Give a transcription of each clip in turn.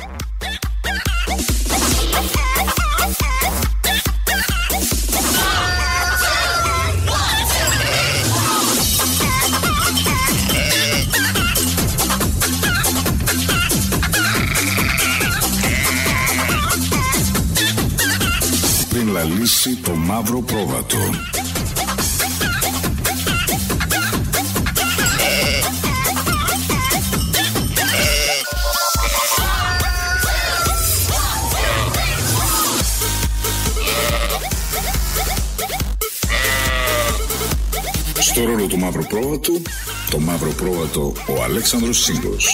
Πριν λαλήσει το μαύρο πρόβατο. Στο ρόλο του μαύρου πρόβατου, το μαύρο πρόβατο ο Αλέξανδρος Τσίγκος.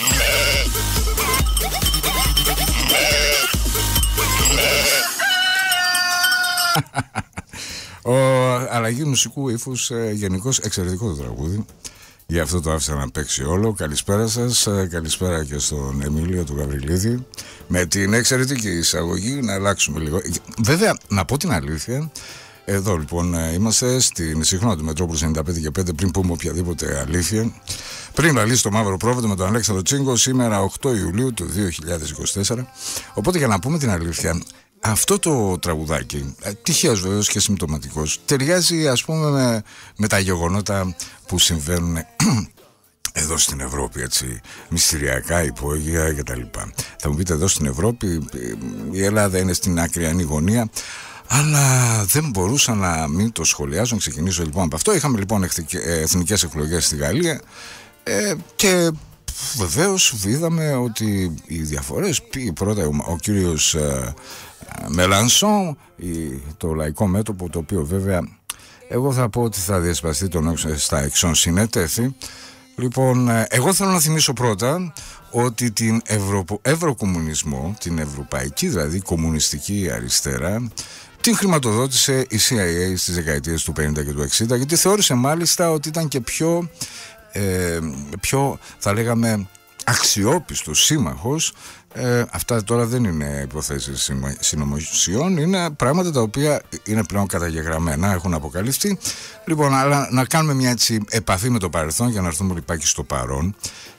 Αλλαγή μουσικού ύφους, γενικώς εξαιρετικό το τραγούδι. Γι' αυτό το άφησα να παίξει όλο. Καλησπέρα σας, καλησπέρα και στον Εμίλιο του Γαβριλίδη. Με την εξαιρετική εισαγωγή να αλλάξουμε λίγο. Βέβαια, να πω την αλήθεια, εδώ λοιπόν είμαστε στην συχνότητα Μετρόπολης 95 και 5, πριν πούμε οποιαδήποτε αλήθεια. Πριν λαλήσει το μαύρο πρόβατο με τον Αλέξανδρο Τσίγκο, σήμερα 8 Ιουλίου του 2024. Οπότε για να πούμε την αλήθεια, αυτό το τραγουδάκι, τυχαίος βεβαίως και συμπτωματικός, ταιριάζει ας πούμε με τα γεγονότα που συμβαίνουν εδώ στην Ευρώπη, έτσι, μυστηριακά, υπόγεια κτλ. Θα μου πείτε, εδώ στην Ευρώπη η Ελλάδα είναι στην ακριανή γωνία, αλλά δεν μπορούσα να μην το σχολιάσω. Ξεκινήσω λοιπόν από αυτό. Είχαμε λοιπόν εθνικές εκλογές στη Γαλλία και βεβαίως είδαμε ότι οι διαφορές, πρώτα ο κύριος Μελανσόν, το λαϊκό μέτωπο, το οποίο βέβαια εγώ θα πω ότι θα διασπαστεί στα εξών συνετέθη. Λοιπόν, εγώ θέλω να θυμίσω πρώτα ότι την ευρωκομμουνισμό, την ευρωπαϊκή δηλαδή κομμουνιστική αριστερά, την χρηματοδότησε η CIA στις δεκαετίες του 50 και του 60, γιατί θεώρησε μάλιστα ότι ήταν και πιο θα λέγαμε αξιόπιστος σύμμαχος. Αυτά τώρα δεν είναι υποθέσεις συνωμοσιών, είναι πράγματα τα οποία είναι πλέον καταγεγραμμένα, έχουν αποκαλυφθεί. Λοιπόν, αλλά να κάνουμε μια έτσι επαφή με το παρελθόν για να έρθουμε λιπάκι στο παρόν.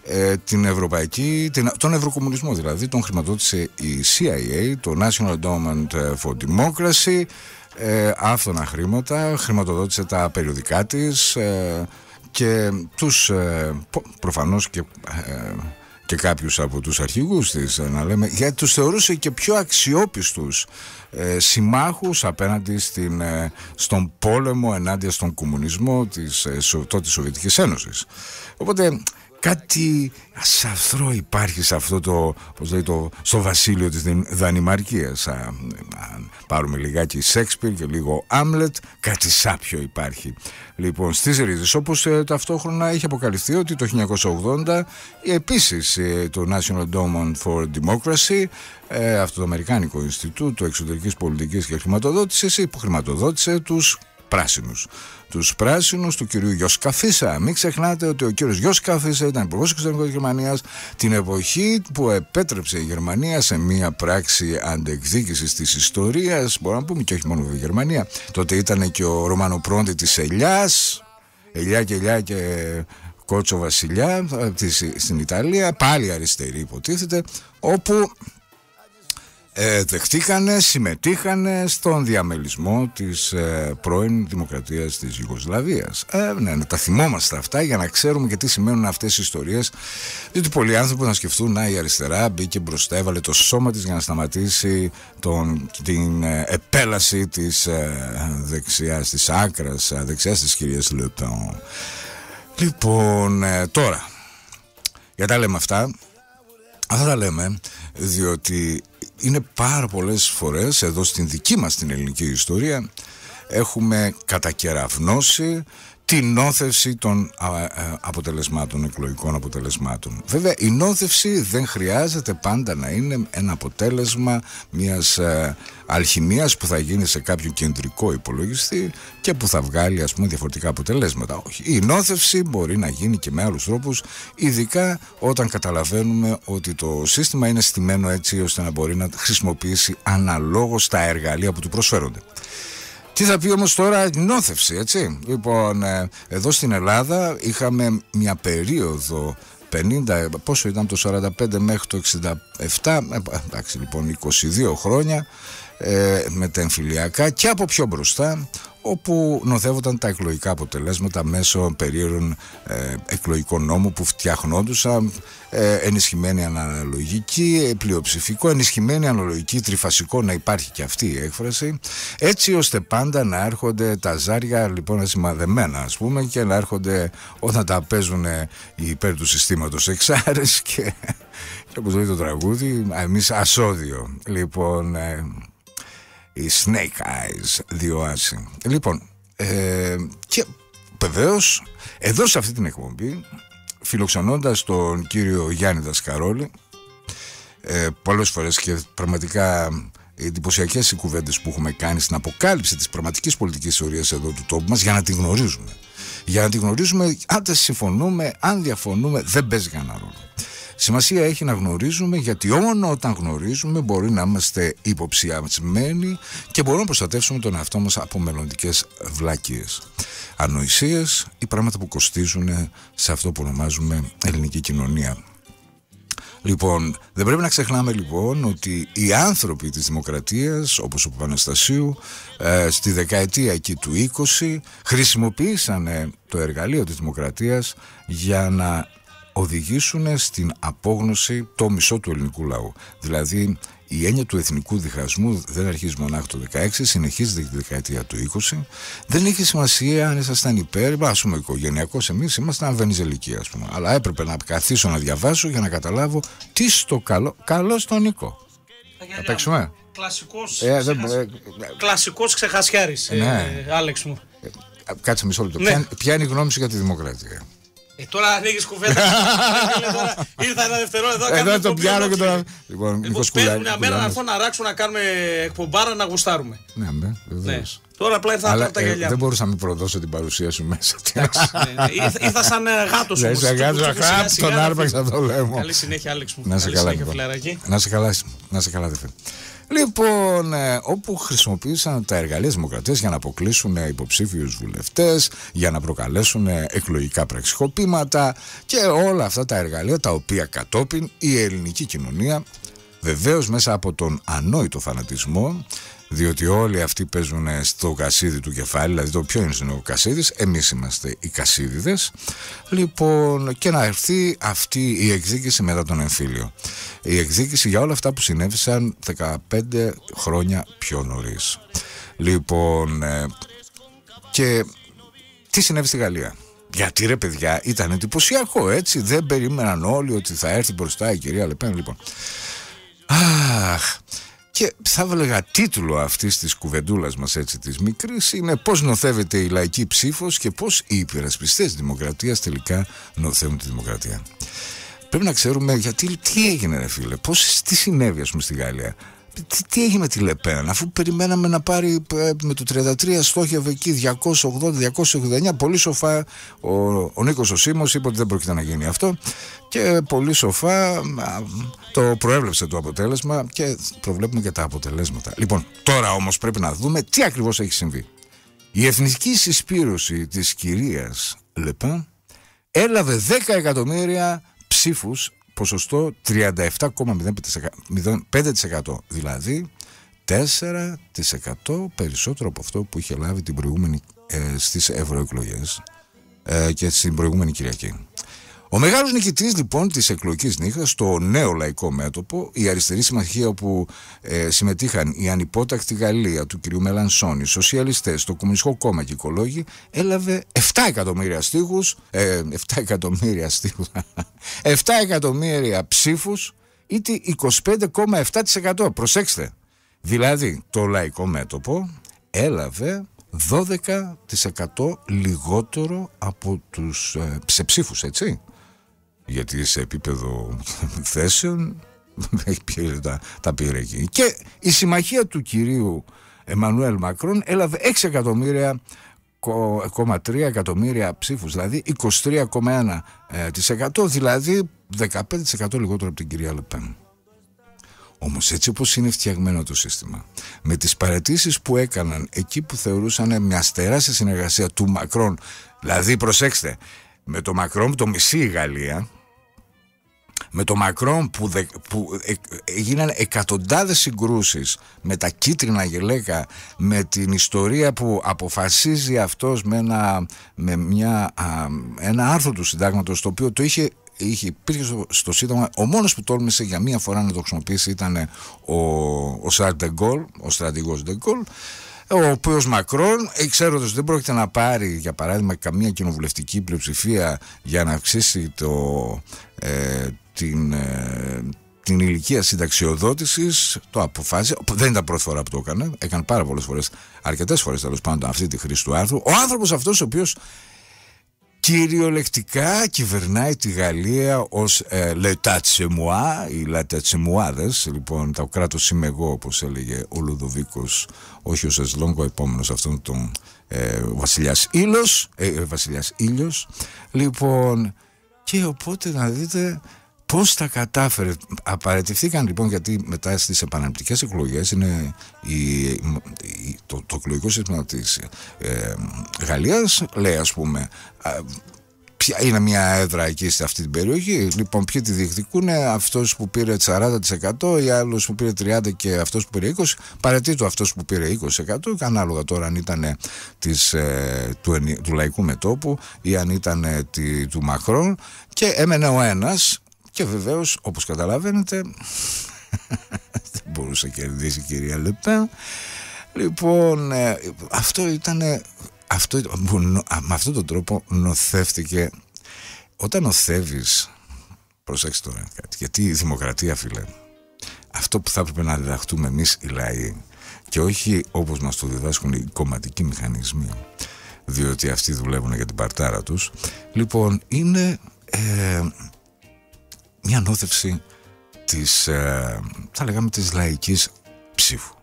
Τον ευρωκομμουνισμό δηλαδή τον χρηματοδότησε η CIA, το National Endowment for Democracy, άφθονα χρήματα, χρηματοδότησε τα περιοδικά της και τους προφανώς και κάποιους από τους αρχηγούς της, να λέμε, γιατί τους θεωρούσε και πιο αξιόπιστους συμμάχους απέναντι στον πόλεμο ενάντια στον κομμουνισμό της τότε Σοβιετικής Ένωσης. Οπότε κάτι ασαφρό υπάρχει σε αυτό στο βασίλειο της Δανημαρκίας. Αν πάρουμε λιγάκι Σέξπιρ και λίγο Άμλετ, κάτι σάπιο υπάρχει λοιπόν στις ρίζες. Όπως ταυτόχρονα έχει αποκαλυφθεί ότι το 1980 επίσης το National Endowment for Democracy, αυτό το Αμερικάνικο Ινστιτούτο Εξωτερικής Πολιτικής και Χρηματοδότησης, υποχρηματοδότησε τους πράσινους του κυρίου Γιώσκα Φίσα. Μην ξεχνάτε ότι ο κύριος Γιώσκα Φίσα ήταν υπουργός εξωτερικών της Γερμανίας την εποχή που επέτρεψε η Γερμανία σε μια πράξη αντεκδίκησης της ιστορίας, μπορούμε να πούμε, και όχι μόνο η Γερμανία. Τότε ήταν και ο Ρωμάνο Πρόντι της Ελιά και Κότσο Βασιλιά στην Ιταλία, πάλι αριστερή υποτίθεται, όπου συμμετείχανε στον διαμελισμό της πρώην δημοκρατίας της Ιουγκοσλαβίας. Ναι, τα θυμόμαστε αυτά για να ξέρουμε και τι σημαίνουν αυτές οι ιστορίες, διότι πολλοί άνθρωποι να σκεφτούν, να, η αριστερά μπήκε μπροστά, έβαλε το σώμα της για να σταματήσει την επέλαση της δεξιάς, της άκρας δεξιάς της κυρίας Λεπέν. Λοιπόν, τώρα, γιατί τα λέμε αυτά τα λέμε διότι είναι πάρα πολλές φορές εδώ στην δική μας την ελληνική ιστορία έχουμε κατακεραυνώσει την νόθευση των αποτελεσμάτων, εκλογικών αποτελεσμάτων. Βέβαια η νόθευση δεν χρειάζεται πάντα να είναι ένα αποτέλεσμα μιας αλχημίας που θα γίνει σε κάποιο κεντρικό υπολογιστή και που θα βγάλει ας πούμε διαφορετικά αποτελέσματα. Όχι, η νόθευση μπορεί να γίνει και με άλλους τρόπους, ειδικά όταν καταλαβαίνουμε ότι το σύστημα είναι στημένο έτσι ώστε να μπορεί να χρησιμοποιήσει αναλόγως τα εργαλεία που του προσφέρονται. Τι θα πει όμως τώρα η νόθευση, έτσι? Λοιπόν, εδώ στην Ελλάδα είχαμε μια περίοδο 50, πόσο ήταν το 45 μέχρι το 67, εντάξει λοιπόν 22 χρόνια, με τα εμφυλιακά και από πιο μπροστά, όπου νοθεύονταν τα εκλογικά αποτελέσματα μέσω περίεργων εκλογικών νόμων που φτιαχνόντουσαν, ενισχυμένη αναλογική, πλειοψηφικό, ενισχυμένη αναλογική, τριφασικό, να υπάρχει και αυτή η έκφραση, έτσι ώστε πάντα να έρχονται τα ζάρια λοιπόν ασημαδεμένα, ας πούμε, και να έρχονται όταν τα παίζουν υπέρ του συστήματος εξάρες και όπως λέει το τραγούδι, εμείς ασώδιο. Λοιπόν, η Snake Eyes διοάσει. Λοιπόν, και βεβαίως εδώ σε αυτή την εκπομπή, φιλοξενώντας τον κύριο Γιάννη Δασκαρόλη, πολλές φορές και πραγματικά οι εντυπωσιακές οι κουβέντες που έχουμε κάνει στην αποκάλυψη της πραγματικής πολιτικής θεωρίας εδώ του τόπου μας, για να την γνωρίζουμε. Για να την γνωρίζουμε, αν δεν συμφωνούμε, αν διαφωνούμε, δεν παίζει κανένα ρόλο. Σημασία έχει να γνωρίζουμε, γιατί μόνο όταν γνωρίζουμε μπορεί να είμαστε υποψιασμένοι και μπορούμε να προστατεύσουμε τον εαυτό μας από μελλοντικές βλακίες, ανοησίες ή πράγματα που κοστίζουν σε αυτό που ονομάζουμε ελληνική κοινωνία. Λοιπόν, δεν πρέπει να ξεχνάμε λοιπόν ότι οι άνθρωποι της δημοκρατίας, όπως ο Παπαναστασίου, στη δεκαετία εκεί του 20 χρησιμοποίησαν το εργαλείο της δημοκρατίας για να οδηγήσουν στην απόγνωση το μισό του ελληνικού λαού. Δηλαδή η έννοια του εθνικού διχασμού δεν αρχίζει μονάχα το 16, συνεχίζεται και τη δεκαετία του 20. Δεν έχει σημασία αν ήσασταν υπέρ, ας πούμε οικογενειακός, εμείς ήμασταν βενιζελικοί, ας πούμε. Αλλά έπρεπε να καθίσω να διαβάσω για να καταλάβω τι στο καλό στον Νικό. Θα παίξουμε. Κλασικός ξεχασιάρης, Άλεξ μου. Κάτσε μισό λεπτό. Ναι. Ποια είναι η γνώμη σου για τη δημοκρατία? Τώρα ανοίγεις κουβέντα. Ήρθα ένα δευτερόλεπτο εδώ. Εδώ το πιάνω και τώρα. Λοιπόν, παίρνουν μια μέρα να έρθω να ράξουν, να κάνουμε εκπομπάρα, να γουστάρουμε. Ναι. Τώρα απλά ήρθα να πάρω τα γυαλιά. Δεν μπορούσα να μην προδώσω την παρουσία σου μέσα. Ήρθα σαν γάτος όμως. Σαν γάτος, τον άρπαξα το λέμε. Καλή συνέχεια, Άλεξ μου. Να σε καλά, να σε καλά, αδερφέ. Λοιπόν, όπου χρησιμοποίησαν τα εργαλεία της δημοκρατίας για να αποκλείσουν υποψήφιους βουλευτές, για να προκαλέσουν εκλογικά πραξικοπήματα και όλα αυτά τα εργαλεία, τα οποία κατόπιν η ελληνική κοινωνία, βεβαίως μέσα από τον ανόητο φανατισμό, διότι όλοι αυτοί παίζουν στο κασίδι του κεφάλι, δηλαδή το ποιο είναι ο Κασίδης, εμείς είμαστε οι Κασίδιδες. Λοιπόν, και να έρθει αυτή η εκδίκηση μετά τον εμφύλιο. Η εκδίκηση για όλα αυτά που συνέβησαν 15 χρόνια πιο νωρίς. Λοιπόν, και τι συνέβη στη Γαλλία? Γιατί ρε παιδιά, ήταν εντυπωσιακό, έτσι. Δεν περίμεναν όλοι ότι θα έρθει μπροστά η κυρία Λεπέν. Λοιπόν, και θα έλεγα τίτλο αυτής της κουβεντούλας μας, έτσι, της μικρής, είναι πώς νοθεύεται η λαϊκή ψήφος και πώς οι υπερασπιστές της δημοκρατίας τελικά νοθεύουν τη δημοκρατία. Πρέπει να ξέρουμε γιατί, τι έγινε ρε φίλε, τι συνέβη ας πούμε στη Γαλλία. Τι έγινε με τη Λεπέν, αφού περιμέναμε να πάρει με το 33, στόχευε εκεί 280-289, πολύ σοφά ο Νίκος ο Σίμος είπε ότι δεν πρόκειται να γίνει αυτό και πολύ σοφά το προέβλεψε το αποτέλεσμα και προβλέπουμε και τα αποτελέσματα. Λοιπόν, τώρα όμως πρέπει να δούμε τι ακριβώς έχει συμβεί. Η εθνική συσπήρωση της κυρίας Λεπέν έλαβε 10 εκατομμύρια ψήφους, ποσοστό 37,05%, δηλαδή 4% περισσότερο από αυτό που είχε λάβει την προηγούμενη στις ευρωεκλογές και στην προηγούμενη Κυριακή. Ο μεγάλος νικητής λοιπόν της εκλογικής νύχτας, στο νέο λαϊκό μέτωπο, η αριστερή συμμαχία όπου συμμετείχαν η ανυπότακτη Γαλλία του κ. Μελανσόν, οι σοσιαλιστές, το Κομμουνιστικό Κόμμα και οι οικολόγοι, έλαβε 7 εκατομμύρια στίχους, 7 εκατομμύρια ψήφους, ήτι 25,7%. Προσέξτε, δηλαδή το λαϊκό μέτωπο έλαβε 12% λιγότερο από τους σε ψήφους, έτσι. Γιατί σε επίπεδο θέσεων τα πήρε εκεί. Και η συμμαχία του κυρίου Εμμανουέλ Μακρόν έλαβε 6,3 εκατομμύρια ψήφους, δηλαδή 23,1%, δηλαδή 15% λιγότερο από την κυρία Λεπέν. Όμως έτσι όπως είναι φτιαγμένο το σύστημα, με τις παραιτήσεις που έκαναν εκεί που θεωρούσαν μια τεράστια συνεργασία του Μακρόν, δηλαδή προσέξτε, με το Μακρόν το μισεί η Γαλλία, με το Μακρόν που έγιναν εκατοντάδες συγκρούσεις με τα κίτρινα γελέκα, με την ιστορία που αποφασίζει αυτός με ένα άρθρο του συντάγματος, το οποίο το υπήρχε στο Σύνταγμα. Ο μόνος που τόλμησε για μία φορά να το χρησιμοποιήσει ήταν ο Σαρλ ντε Γκολ, ο στρατηγός ντε Γκολ, ο οποίος Μακρόν, ξέροντας ότι δεν πρόκειται να πάρει για παράδειγμα καμία κοινοβουλευτική πλειοψηφία για να αυξήσει την ηλικία συνταξιοδότησης, το αποφάσισε. Δεν ήταν πρώτη φορά που το έκανε, έκανε πάρα πολλές φορές, αρκετές φορές τέλος πάντων, αυτή τη χρήση του άρθρου. Ο άνθρωπος αυτός ο οποίος κυριολεκτικά κυβερνάει τη Γαλλία ως l'état c'est moi, οι λατατσεμουάδες, λοιπόν, το κράτος είμαι εγώ, όπως έλεγε ο Λουδοβίκος, όχι ο Σεσλόγκο, επόμενος αυτόν τον Βασιλιάς Ήλιος, λοιπόν, και οπότε να δείτε πώς τα κατάφερε. Απαρατηθήκαν λοιπόν, γιατί μετά στις επαναληπτικές εκλογές είναι το εκλογικό σύστημα της Γαλλίας λέει, ας πούμε, ποια είναι μια έδρα εκεί σε αυτή την περιοχή, λοιπόν ποιοι τη διεκδικούν, αυτός που πήρε 40%, ή άλλος που πήρε 30% και αυτός που πήρε 20%, παρατήτω αυτός που πήρε 20%, και ανάλογα τώρα αν ήταν του Λαϊκού Μετώπου ή αν ήταν του Μακρόν, και έμενε ο ένας. Και βεβαίως, όπως καταλαβαίνετε, δεν μπορούσε να κερδίσει η κυρία Λεπέν. Λοιπόν, με αυτόν τον τρόπο νοθεύτηκε. Όταν νοθεύεις, προσέξτε τώρα κάτι, γιατί η δημοκρατία, φίλε, αυτό που θα έπρεπε να διδαχτούμε εμείς οι λαοί, και όχι όπως μας το διδάσκουν οι κομματικοί μηχανισμοί, διότι αυτοί δουλεύουν για την παρτάρα τους, λοιπόν, είναι μια νόθευση θα λέγαμε της λαϊκής ψήφου,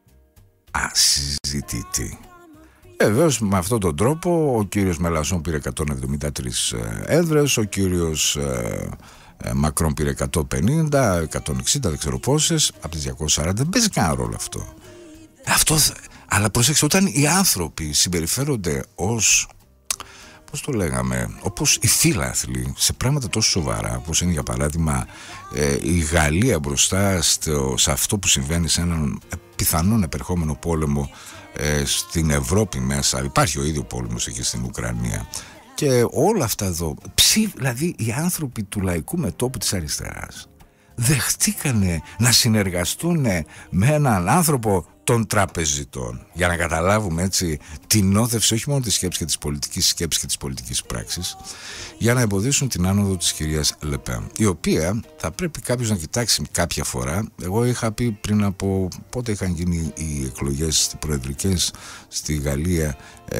ασυζητητή. Βεβαίως με αυτόν τον τρόπο ο κύριος Μελασσόν πήρε 173 έδρες, ο κύριος Μακρόν πήρε 150, 160, δεν ξέρω πόσες από τις 240. Δεν παίζει κανένα ρόλο αυτό. Αλλά προσέξτε, όταν οι άνθρωποι συμπεριφέρονται ως, πώς το λέγαμε, όπως οι φίλαθλοι σε πράγματα τόσο σοβαρά, όπως είναι για παράδειγμα η Γαλλία μπροστά σε αυτό που συμβαίνει σε έναν πιθανόν επερχόμενο πόλεμο στην Ευρώπη μέσα. Υπάρχει ο ίδιο πόλεμος εκεί στην Ουκρανία και όλα αυτά εδώ, δηλαδή οι άνθρωποι του Λαϊκού Μετώπου της αριστεράς δεχτήκανε να συνεργαστούν με έναν άνθρωπο των τραπεζιτών, για να καταλάβουμε έτσι την νόθευση όχι μόνο της σκέψης και της πολιτικής σκέψης και της πολιτικής πράξης, για να εμποδίσουν την άνοδο της κυρίας Λεπέν, η οποία θα πρέπει κάποιος να κοιτάξει κάποια φορά. Εγώ είχα πει πριν από πότε είχαν γίνει οι εκλογές προεδρικές στη Γαλλία,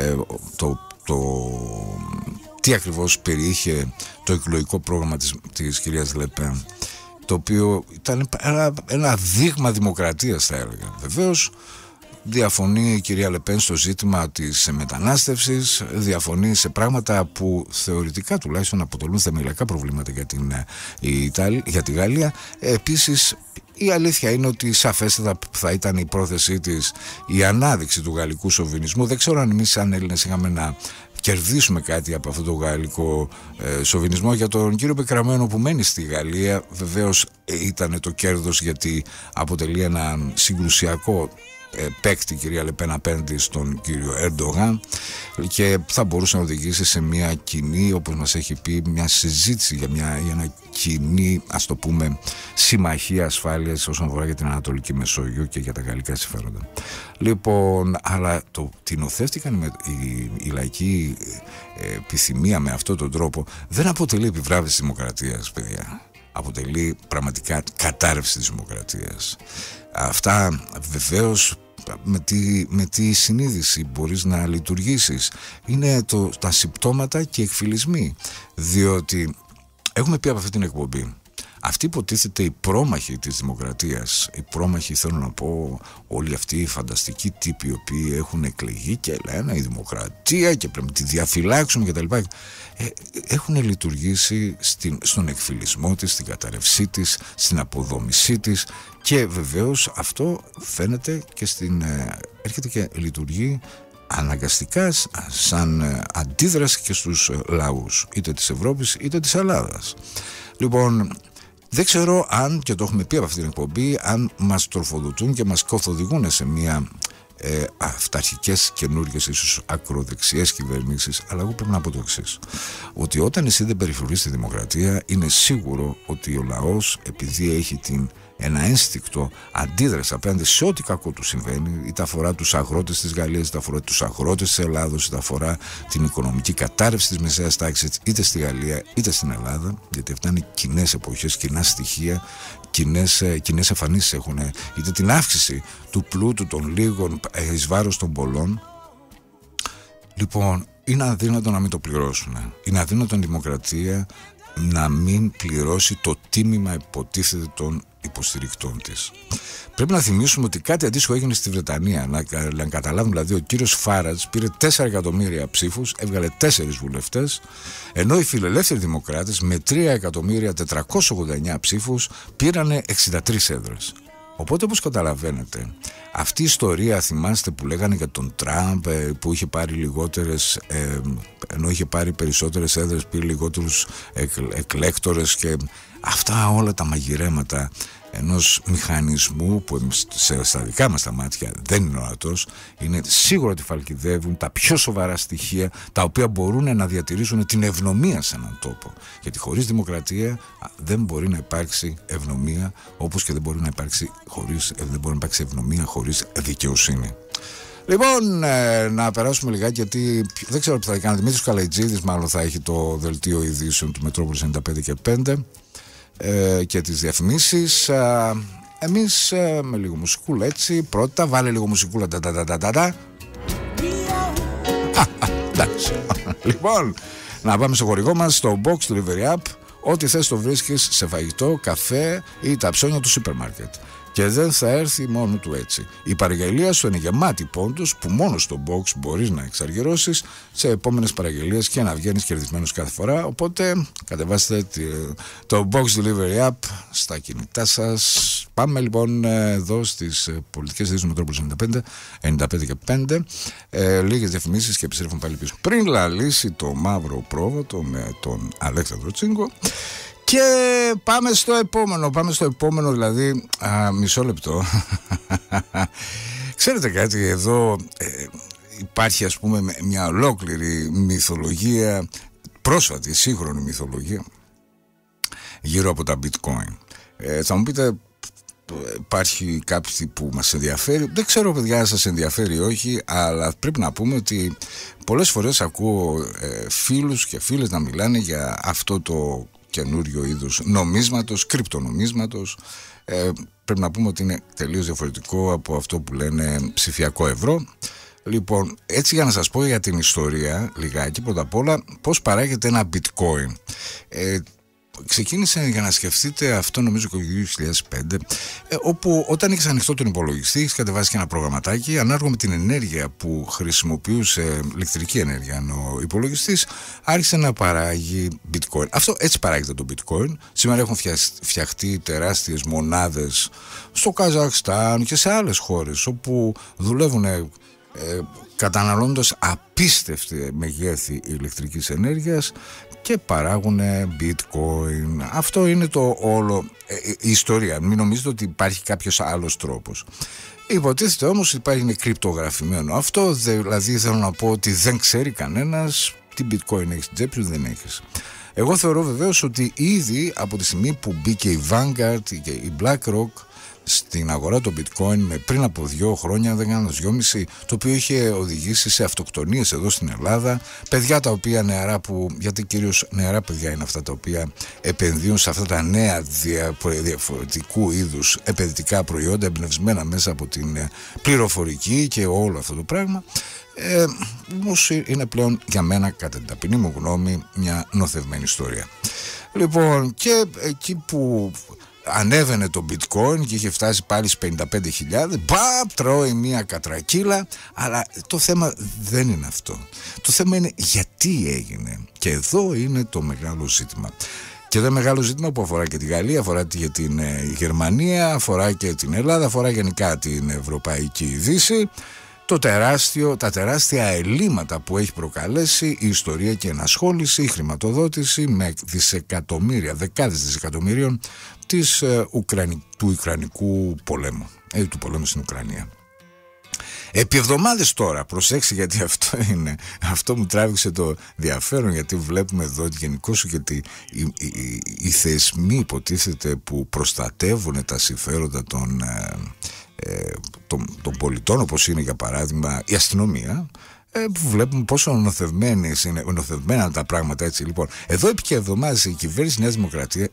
τι ακριβώς περιείχε το εκλογικό πρόγραμμα της κυρίας Λεπέν, το οποίο ήταν ένα δείγμα δημοκρατίας, θα έλεγα. Βεβαίως διαφωνεί η κυρία Λεπέν στο ζήτημα της μετανάστευσης, διαφωνεί σε πράγματα που θεωρητικά τουλάχιστον αποτελούν θεμελιακά προβλήματα για τη Γαλλία. Επίσης η αλήθεια είναι ότι σαφέστατα θα ήταν η πρόθεσή της η ανάδειξη του γαλλικού σοβινισμού. Δεν ξέρω αν εμείς σαν Έλληνες είχαμε να κερδίσουμε κάτι από αυτό το γαλλικό σοβινισμό. Για τον κύριο Πεκραμένο που μένει στη Γαλλία, βεβαίως ήταν το κέρδος, γιατί αποτελεί ένα συγκρουσιακό παίκτη κυρία Λεπέν απέναντι στον κύριο Ερντογάν, και θα μπορούσε να οδηγήσει σε μια κοινή, όπως μας έχει πει, μια συζήτηση για ένα κοινή, ας το πούμε, συμμαχία ασφάλειας όσον αφορά για την Ανατολική Μεσόγειο και για τα γαλλικά συμφέροντα. Λοιπόν, αλλά την οθεύτηκαν η λαϊκή επιθυμία με αυτόν τον τρόπο δεν αποτελεί επιβράβευση της δημοκρατίας, παιδιά. Αποτελεί πραγματικά κατάρρευση της δημοκρατίας. Αυτά βεβαίως με τη συνείδηση μπορείς να λειτουργήσεις. Είναι τα συμπτώματα και εκφυλισμοί, διότι έχουμε πει από αυτή την εκπομπή, αυτοί υποτίθεται οι πρόμαχοι της δημοκρατίας, οι πρόμαχοι, θέλω να πω, όλοι αυτοί οι φανταστικοί τύποι οι οποίοι έχουν εκλεγεί και λένε η δημοκρατία και πρέπει να τη διαφυλάξουμε κτλ. Έχουν λειτουργήσει στον εκφυλισμό της, στην καταρρευσή της, στην αποδόμησή της, και βεβαίως αυτό φαίνεται και έρχεται και λειτουργεί αναγκαστικά σαν αντίδραση και στους λαούς είτε της Ευρώπης είτε της Ελλάδας. Λοιπόν, Δεν ξέρω αν, και το έχουμε πει από αυτή την εκπομπή, αν μας τροφοδοτούν και μας καθοδηγούν σε μια αυταρχικές καινούργιες ίσως ακροδεξιές κυβερνήσεις. Αλλά εγώ πρέπει να πω το εξής, ότι όταν εσύ δεν περιφρουρείς τη δημοκρατία, είναι σίγουρο ότι ο λαός, επειδή έχει ένα ένστικτο αντίδραση απέναντι σε ό,τι κακό του συμβαίνει, είτε αφορά τους αγρότες της Γαλλίας, είτε αφορά τους αγρότες της Ελλάδος, είτε αφορά την οικονομική κατάρρευση της μεσαίας τάξης, είτε στη Γαλλία είτε στην Ελλάδα, γιατί αυτά είναι κοινές εποχές, κοινά στοιχεία, κοινές εμφανίσεις έχουν, είτε την αύξηση του πλούτου των λίγων εις βάρος των πολλών. Λοιπόν, είναι αδύνατο να μην το πληρώσουν. Είναι αδύνατο η δημοκρατία να μην πληρώσει το τίμημα, υποτίθεται, των υποστηρικτών της. Πρέπει να θυμίσουμε ότι κάτι αντίστοιχο έγινε στη Βρετανία. Να καταλάβουν, δηλαδή, ο κύριος Φάραντς πήρε 4 εκατομμύρια ψήφους, έβγαλε 4 βουλευτές, ενώ οι φιλελεύθεροι δημοκράτες με 3.489.000 ψήφους πήρανε 63 έδρες. Οπότε, όπως καταλαβαίνετε, αυτή η ιστορία, θυμάστε που λέγανε για τον Τραμπ, που είχε πάρει λιγότερες, ενώ είχε πάρει περισσότερες έδρες, πήρε λιγότερους εκλέκτορες, και αυτά όλα τα μαγειρέματα ενός μηχανισμού που στα δικά μας τα μάτια δεν είναι ορατός, είναι σίγουρο ότι φαλκιδεύουν τα πιο σοβαρά στοιχεία, τα οποία μπορούν να διατηρήσουν την ευνομία σε έναν τόπο. Γιατί χωρίς δημοκρατία δεν μπορεί να υπάρξει ευνομία, όπως και δεν μπορεί να υπάρξει ευνομία χωρίς δικαιοσύνη. Λοιπόν, να περάσουμε λιγάκι, γιατί δεν ξέρω τι θα κάνει. Δημήτρης Καλαϊτζίδης μάλλον θα έχει το δελτίο ειδήσεων του Μετρόπολης 95 και 5 και τις διαφημίσεις. Εμείς με λίγο μουσικούλα, έτσι. Πρώτα βάλε λίγο μουσικούλα. Εντάξει. Λοιπόν, να πάμε στο χορηγό μας, στο box του Delivery App. Ό,τι θες το βρίσκεις σε φαγητό, καφέ ή τα ψώνια του σούπερ μάρκετ. Και δεν θα έρθει μόνο του έτσι. Η παραγγελία σου είναι γεμάτη πόντους που μόνο στο box μπορείς να εξαργυρώσεις σε επόμενες παραγγελίες και να βγαίνεις κερδισμένος κάθε φορά. Οπότε κατεβάστε το box delivery app στα κινητά σας. Πάμε λοιπόν εδώ στις πολιτικές ειδήσεις του Μετρόπολης 95 και 5. Λίγες διαφημίσεις και επιστρέφουμε πάλι πίσω. Πριν λαλήσει το μαύρο πρόβατο με τον Αλέξανδρο Τσίγκο. Και πάμε στο επόμενο, δηλαδή μισό λεπτό. Ξέρετε κάτι, εδώ υπάρχει, ας πούμε, μια ολόκληρη μυθολογία, πρόσφατη σύγχρονη μυθολογία γύρω από τα bitcoin. Θα μου πείτε, υπάρχει κάτι που μας ενδιαφέρει? Δεν ξέρω, παιδιά, αν σας ενδιαφέρει ή όχι, αλλά πρέπει να πούμε ότι πολλές φορές ακούω φίλους και φίλες να μιλάνε για αυτό το καινούριο είδους νομίσματος, κρυπτονομίσματος. Πρέπει να πούμε ότι είναι τελείως διαφορετικό από αυτό που λένε ψηφιακό ευρώ. Λοιπόν, έτσι, για να σας πω για την ιστορία λιγάκι, πρώτα απ' όλα πώς παράγεται ένα bitcoin. Ξεκίνησε, για να σκεφτείτε, αυτό νομίζω το 2005, όπου όταν έχεις ανοιχτό τον υπολογιστή, έχεις κατεβάσει και ένα προγραμματάκι ανάλογα με την ενέργεια που χρησιμοποιούσε, ηλεκτρική ενέργεια, ο υπολογιστής άρχισε να παράγει bitcoin. Αυτό έτσι παράγεται το bitcoin. Σήμερα έχουν φτιαχτεί τεράστιες μονάδες στο Καζαχστάν και σε άλλες χώρες όπου δουλεύουν καταναλώνοντας απίστευτη μεγέθη ηλεκτρικής ενέργειας και παράγουν bitcoin. Αυτό είναι το όλο η ιστορία. Μην νομίζετε ότι υπάρχει κάποιος άλλος τρόπος. Υποτίθεται όμως ότι υπάρχει κρυπτογραφημένο αυτό, δηλαδή θέλω να πω ότι δεν ξέρει κανένας τι bitcoin έχεις στην τσέπη σου, δεν έχεις. Εγώ θεωρώ βεβαίως ότι ήδη από τη στιγμή που μπήκε η Vanguard και η BlackRock στην αγορά των bitcoin πριν από 2 χρόνια, δεν κάνω 2,5, το οποίο είχε οδηγήσει σε αυτοκτονίες εδώ στην Ελλάδα. Παιδιά τα οποία νεαρά, γιατί κυρίως νεαρά παιδιά είναι αυτά τα οποία επενδύουν σε αυτά τα νέα διαφορετικού είδους επενδυτικά προϊόντα, εμπνευσμένα μέσα από την πληροφορική και όλο αυτό το πράγμα. Όμως είναι πλέον για μένα, κατά την ταπεινή μου γνώμη, μια νοθευμένη ιστορία. Λοιπόν, και εκεί που ανέβαινε το bitcoin και είχε φτάσει πάλι στις 55.000, τρώει μια κατρακύλα. Αλλά το θέμα δεν είναι αυτό. Το θέμα είναι γιατί έγινε. Και εδώ είναι το μεγάλο ζήτημα. Και το μεγάλο ζήτημα που αφορά και τη Γαλλία, αφορά και την Γερμανία, αφορά και την Ελλάδα, αφορά γενικά την Ευρωπαϊκή Δύση. τα τεράστια ελλείμματα που έχει προκαλέσει η ιστορία και η ενασχόληση, η χρηματοδότηση με δισεκατομμύρια, δεκάδες δισεκατομμύριων του Ουκρανικού πολέμου, του πολέμου στην Ουκρανία. Επί εβδομάδες τώρα, προσέξτε, γιατί αυτό μου τράβηξε το ενδιαφέρον, γιατί βλέπουμε εδώ γενικώς και οι θεσμοί υποτίθεται που προστατεύουν τα συμφέροντα των πολιτών, όπως είναι για παράδειγμα η αστυνομία, που βλέπουμε πόσο ονοθευμένα τα πράγματα, έτσι. Λοιπόν, εδώ επί και εβδομάδες η κυβέρνηση Νέας Δημοκρατία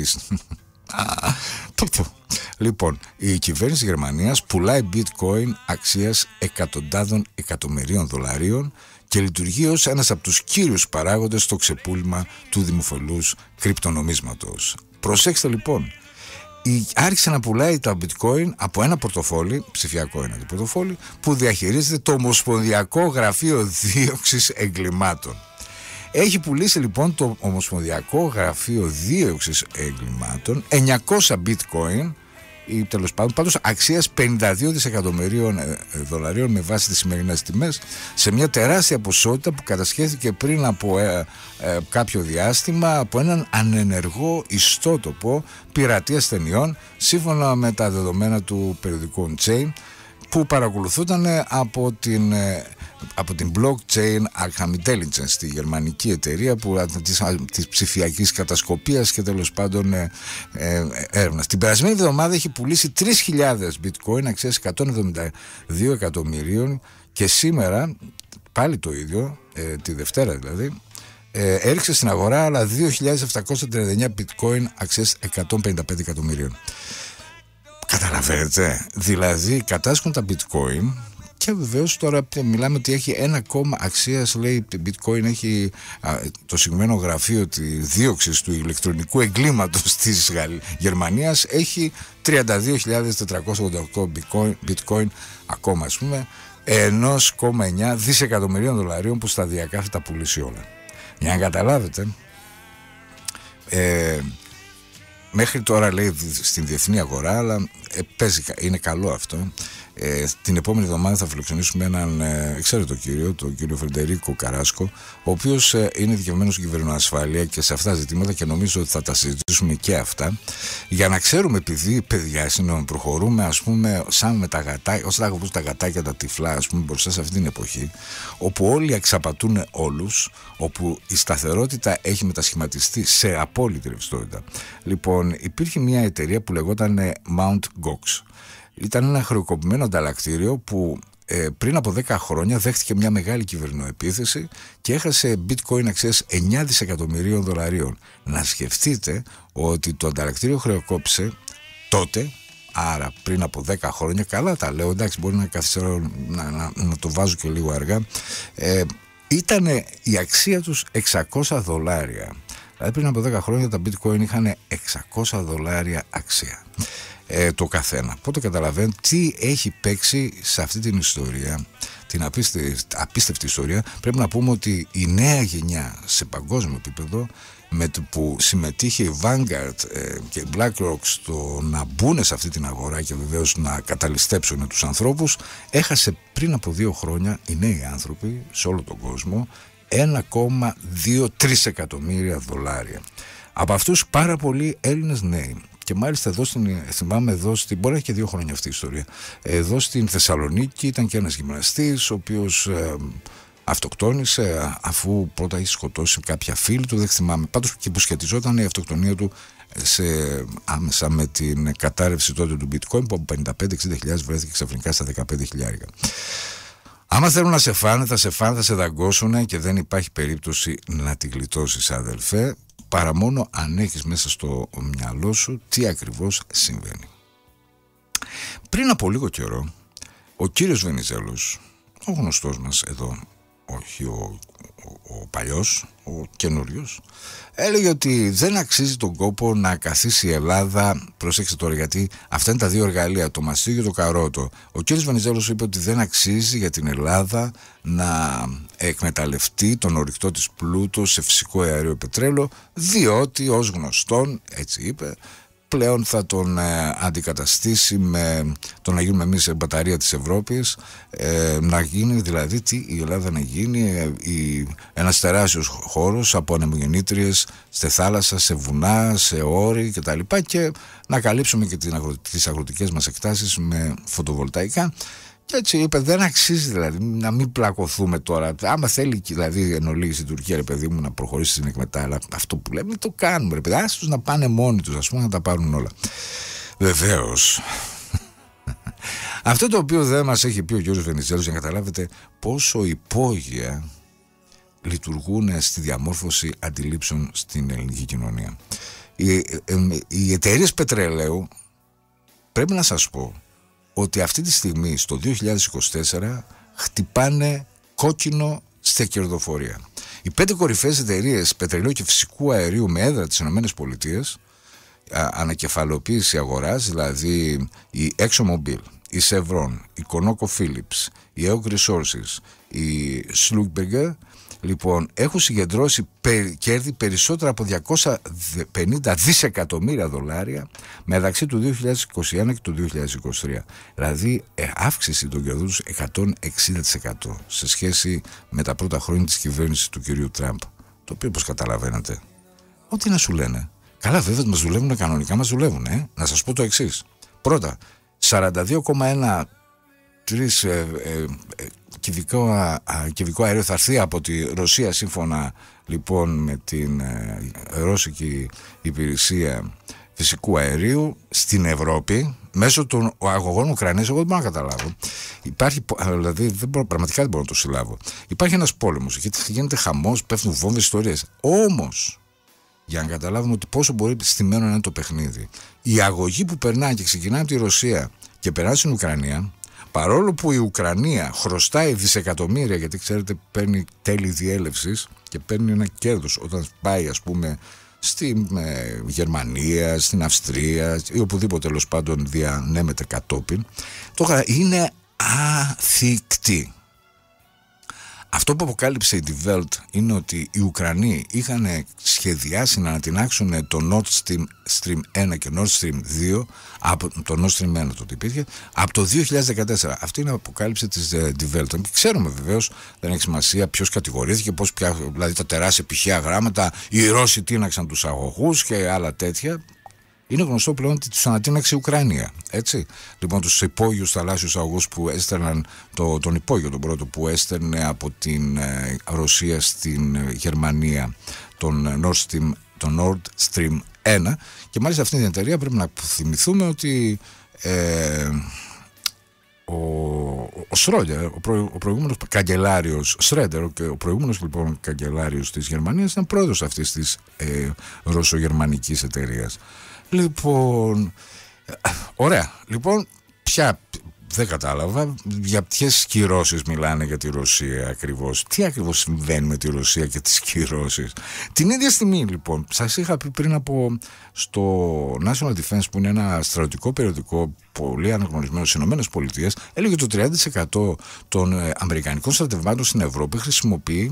λοιπόν, η κυβέρνηση Γερμανίας πουλάει bitcoin αξίας εκατοντάδων εκατομμυρίων δολαρίων και λειτουργεί ως ένας από τους κύριους παράγοντες στο ξεπούλημα του δημοφιλούς κρυπτονομίσματος. Προσέξτε λοιπόν, άρχισε να πουλάει τα bitcoin από ένα πορτοφόλι, ψηφιακό ένα πορτοφόλι, που διαχειρίζεται το Ομοσπονδιακό Γραφείο Δίωξης Εγκλημάτων. Έχει πουλήσει λοιπόν το Ομοσπονδιακό Γραφείο Δίωξης Εγκλημάτων 900 bitcoin, ή τέλος πάντων αξίας 52 δισεκατομμυρίων δολαρίων με βάση τις σημερινές τιμές, σε μια τεράστια ποσότητα που κατασχέθηκε πριν από κάποιο διάστημα από έναν ανενεργό ιστότοπο πειρατείας ταινιών, σύμφωνα με τα δεδομένα του περιοδικού Chain, που παρακολουθούνταν από την blockchain Arkham Intelligence, τη γερμανική εταιρεία της ψηφιακής κατασκοπίας και τέλος πάντων έρευνας. Την περασμένη εβδομάδα έχει πουλήσει 3.000 bitcoin αξίας 172 εκατομμυρίων και σήμερα πάλι το ίδιο, τη Δευτέρα δηλαδή, έριξε στην αγορά άλλα 2.739 bitcoin αξίας 155 εκατομμυρίων. Καταλαβαίνετε, δηλαδή κατάσχουν τα bitcoin και βεβαίως τώρα μιλάμε ότι έχει 1 αξίας, λέει, bitcoin έχει το συγκεκριμένο γραφείο της δίωξης του ηλεκτρονικού εγκλήματος της Γερμανίας, έχει 32.488 bitcoin ακόμα, ας πούμε, 1,9 δισεκατομμυρίων δολαρίων που σταδιακά θα τα πουλήσει όλα. Για να καταλάβετε, μέχρι τώρα λέει στην διεθνή αγορά, αλλά είναι καλό αυτό. Την επόμενη εβδομάδα θα φιλοξενήσουμε έναν εξαίρετο κύριο, τον κύριο Φρεντερίκο Καράσκο, ο οποίος είναι ειδικευμένος στην κυβερνοασφάλεια και σε αυτά τα ζητήματα, και νομίζω ότι θα τα συζητήσουμε και αυτά, για να ξέρουμε, επειδή παιδιά προχωρούμε, ας πούμε, σαν με τα γατάκια, όσο θα τα γατάκια τα τυφλά, ας πούμε, μπροστά σε αυτή την εποχή, όπου όλοι εξαπατούν όλους, όπου η σταθερότητα έχει μετασχηματιστεί σε απόλυτη ρευστότητα. Λοιπόν, υπήρχε μια εταιρεία που λεγόταν Mount Gox. Ήταν ένα χρεοκοπημένο ανταλλακτήριο που πριν από 10 χρόνια δέχτηκε μια μεγάλη κυβερνοεπίθεση και έχασε bitcoin αξίας 9 δισεκατομμυρίων δολαρίων. Να σκεφτείτε ότι το ανταλλακτήριο χρεοκόπησε τότε, άρα πριν από 10 χρόνια, καλά τα λέω, εντάξει, μπορεί να καθυστερώ, να το βάζω και λίγο αργά, ήταν η αξία τους 600 δολάρια. Δηλαδή πριν από 10 χρόνια τα bitcoin είχαν 600 δολάρια αξία. Το καθένα. Οπότε καταλαβαίνετε τι έχει παίξει σε αυτή την ιστορία, την απίστευτη ιστορία. Πρέπει να πούμε ότι η νέα γενιά σε παγκόσμιο επίπεδο, με το που συμμετείχε η Vanguard και η BlackRock στο να μπουν σε αυτή την αγορά και βεβαίως να καταλυστέψουν τους ανθρώπους, έχασε πριν από 2 χρόνια οι νέοι άνθρωποι σε όλο τον κόσμο 1,23 εκατομμύρια δολάρια. Από αυτούς πάρα πολλοί Έλληνες νέοι. Και μάλιστα εδώ θυμάμαι μπορεί να έχει και 2 χρόνια αυτή η ιστορία. Εδώ στην Θεσσαλονίκη ήταν και ένας γυμναστής, ο οποίος αυτοκτόνησε αφού πρώτα έχει σκοτώσει κάποια φίλη του, δεν θυμάμαι. Πάντως και που σχετιζόταν η αυτοκτονία του άμεσα με την κατάρρευση τότε του bitcoin, που από 55-60 βρέθηκε ξαφνικά στα 15.000. Άμα θέλουν να σε φάνε, θα σε δαγκώσουν και δεν υπάρχει περίπτωση να τη γλιτώσεις, αδελφέ, παρά μόνο αν έχεις μέσα στο μυαλό σου τι ακριβώς συμβαίνει. Πριν από λίγο καιρό, ο κύριος Βενιζέλος, ο γνωστός μας εδώ, όχι ο παλιός, ο καινούριος, έλεγε ότι δεν αξίζει τον κόπο να καθίσει η Ελλάδα. Προσέξτε τώρα, γιατί αυτά είναι τα 2 εργαλεία, το μαστίγιο και το καρότο. Ο κ. Βενιζέλος είπε ότι δεν αξίζει για την Ελλάδα να εκμεταλλευτεί τον ορυκτό της πλούτο σε φυσικό αέριο πετρέλαιο, διότι ως γνωστόν, έτσι είπε, πλέον θα τον αντικαταστήσει με το να γίνουμε εμείς μπαταρία της Ευρώπης, να γίνει δηλαδή η Ελλάδα να γίνει ένας τεράστιος χώρος από ανεμογεννήτριες στη θάλασσα, σε βουνά, σε όρη κτλ. Και να καλύψουμε και τις αγροτικές μας εκτάσεις με φωτοβολταϊκά. Και έτσι είπε, δεν αξίζει δηλαδή να μην πλακωθούμε τώρα. Άμα θέλει δηλαδή εν ολίγης η Τουρκία, ρε παιδί μου, να προχωρήσει στην εκμετάλλευση, αυτό που λέμε, το κάνουμε, ρε παιδί. Άστος να πάνε μόνοι τους, ας πούμε, να τα πάρουν όλα. Βεβαίως. Αυτό το οποίο δεν μας έχει πει ο Γιώργος Βενιζέλος, για να καταλάβετε πόσο υπόγεια λειτουργούν στη διαμόρφωση αντιλήψεων στην ελληνική κοινωνία. Οι εταιρείες πετρελαίου, πρέπει να σας πω, ότι αυτή τη στιγμή στο 2024 χτυπάνε κόκκινο στη κερδοφορία. Οι 5 κορυφαίες εταιρείες πετρελαίου και φυσικού αερίου με έδρα τις ΗΠΑ, ανακεφαλοποίηση αγοράς, δηλαδή η ExxonMobil, η Chevron, η ConocoPhillips, η EOG Resources, η Schlumberger, λοιπόν, έχουν συγκεντρώσει κέρδη περισσότερα από 250 δισεκατομμύρια δολάρια μεταξύ του 2021 και του 2023. Δηλαδή αύξηση των κερδών τους 160% σε σχέση με τα πρώτα χρόνια της κυβέρνησης του κυρίου Τραμπ. Το οποίο, όπως καταλαβαίνετε, ό,τι να σου λένε. Καλά, βέβαια μας δουλεύουν κανονικά, μας δουλεύουν. Να σας πω το εξής. Πρώτα, 42,13 κυβικό αέριο θα έρθει από τη Ρωσία, σύμφωνα λοιπόν με την Ρώσικη Υπηρεσία Φυσικού Αερίου, στην Ευρώπη μέσω των αγωγών Ουκρανίας. Εγώ δεν μπορώ να καταλάβω. Υπάρχει, δηλαδή πραγματικά δεν μπορώ να το συλλάβω. Υπάρχει ένας πόλεμος, γιατί γίνεται χαμός, πέφτουν βόμβες, ιστορίες. Όμως, για να καταλάβουμε ότι πόσο μπορεί στημένο να είναι το παιχνίδι, η αγωγή που περνάει και ξεκινάει από τη Ρωσία και περνάει στην Ουκρανία, παρόλο που η Ουκρανία χρωστάει δισεκατομμύρια, γιατί ξέρετε παίρνει τέλη διέλευσης και παίρνει ένα κέρδος όταν πάει, ας πούμε, στη Γερμανία, στην Αυστρία ή οπουδήποτε τέλος πάντων διανέμεται κατόπιν, τώρα είναι αθικτή. Αυτό που αποκάλυψε η Die Welt είναι ότι οι Ουκρανοί είχαν σχεδιάσει να ανατινάξουν το Nord Stream 1 και Nord Stream 2, από το Nord Stream 1 τότε υπήρχε, από το 2014. Αυτή είναι η αποκάλυψη της Die Welt. Ξέρουμε βεβαίως, δεν έχει σημασία ποιος κατηγορήθηκε, πώς πια, δηλαδή τα τεράστια πηχαία γράμματα, οι Ρώσοι τίναξαν τους αγωγούς και άλλα τέτοια. Είναι γνωστό πλέον ότι τους ανατείναξε η Ουκρανία. Έτσι. Λοιπόν, τους υπόγειους θαλάσσιους αγωγούς που έστελναν, τον υπόγειο τον πρώτο που έστελνε από την Ρωσία στην Γερμανία, τον Nord Stream 1. Και μάλιστα αυτή την εταιρεία πρέπει να θυμηθούμε ότι ο Σρόντερ, ο προηγούμενος καγκελάριος Σρέντερ, και ο προηγούμενος λοιπόν καγκελάριος της Γερμανίας, ήταν πρόεδρος αυτής της ρωσογερμανικής εταιρείας. Λοιπόν, ωραία. Λοιπόν, πια δεν κατάλαβα για ποιες κυρώσεις μιλάνε για τη Ρωσία ακριβώς. Τι ακριβώς συμβαίνει με τη Ρωσία και τις κυρώσεις. Την ίδια στιγμή λοιπόν, σας είχα πει πριν από στο National Defense, που είναι ένα στρατιωτικό περιοδικό πολύ αναγνωρισμένο στις ΗΠΑ, έλεγε ότι το 30% των αμερικανικών στρατευμάτων στην Ευρώπη χρησιμοποιεί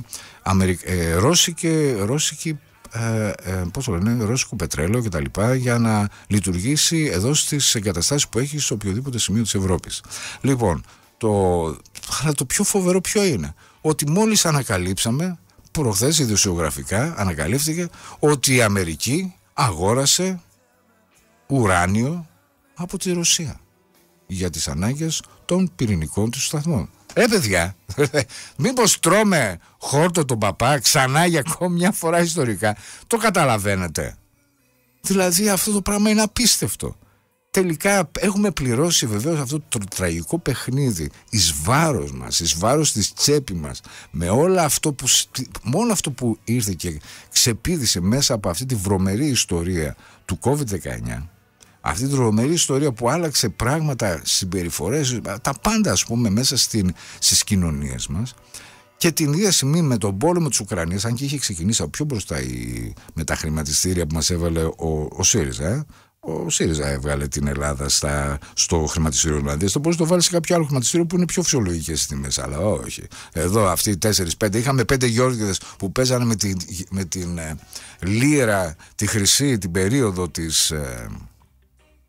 ρώσικη πώς το λένε, ρώσικο πετρέλαιο και τα λοιπά, για να λειτουργήσει εδώ στις εγκαταστάσεις που έχει σε οποιοδήποτε σημείο της Ευρώπης. Λοιπόν, το πιο φοβερό ποιο είναι? Ότι μόλις ανακαλύψαμε, προχθές ειδησιογραφικά ανακαλύφθηκε ότι η Αμερική αγόρασε ουράνιο από τη Ρωσία για τις ανάγκες των πυρηνικών τους σταθμών. Παιδιά, μήπως τρώμε χόρτο τον παπά ξανά για ακόμη μια φορά ιστορικά? Το καταλαβαίνετε? Δηλαδή αυτό το πράγμα είναι απίστευτο. Τελικά έχουμε πληρώσει βεβαίως αυτό το τραγικό παιχνίδι εις βάρος μας, εις βάρος της τσέπη μας, με όλο αυτό που ήρθε και ξεπήδησε μέσα από αυτή τη βρωμερή ιστορία του COVID-19. Αυτή τη τρομερή ιστορία που άλλαξε πράγματα, συμπεριφορές, τα πάντα ας πούμε μέσα στις κοινωνίες μας. Και την ίδια στιγμή με τον πόλεμο της Ουκρανίας, αν και είχε ξεκινήσει από πιο μπροστά με τα χρηματιστήρια που μας έβαλε ο ΣΥΡΙΖΑ. Ο ΣΥΡΙΖΑ έβγαλε την Ελλάδα στο χρηματιστήριο Ολλανδίας. Το μπορείς να το βάλεις σε κάποιο άλλο χρηματιστήριο που είναι πιο φυσιολογικές τιμές. Αλλά όχι. Εδώ αυτοί οι 4-5. Είχαμε 5 Γιώργηδες που παίζανε με την λίρα, τη χρυσή, την περίοδο της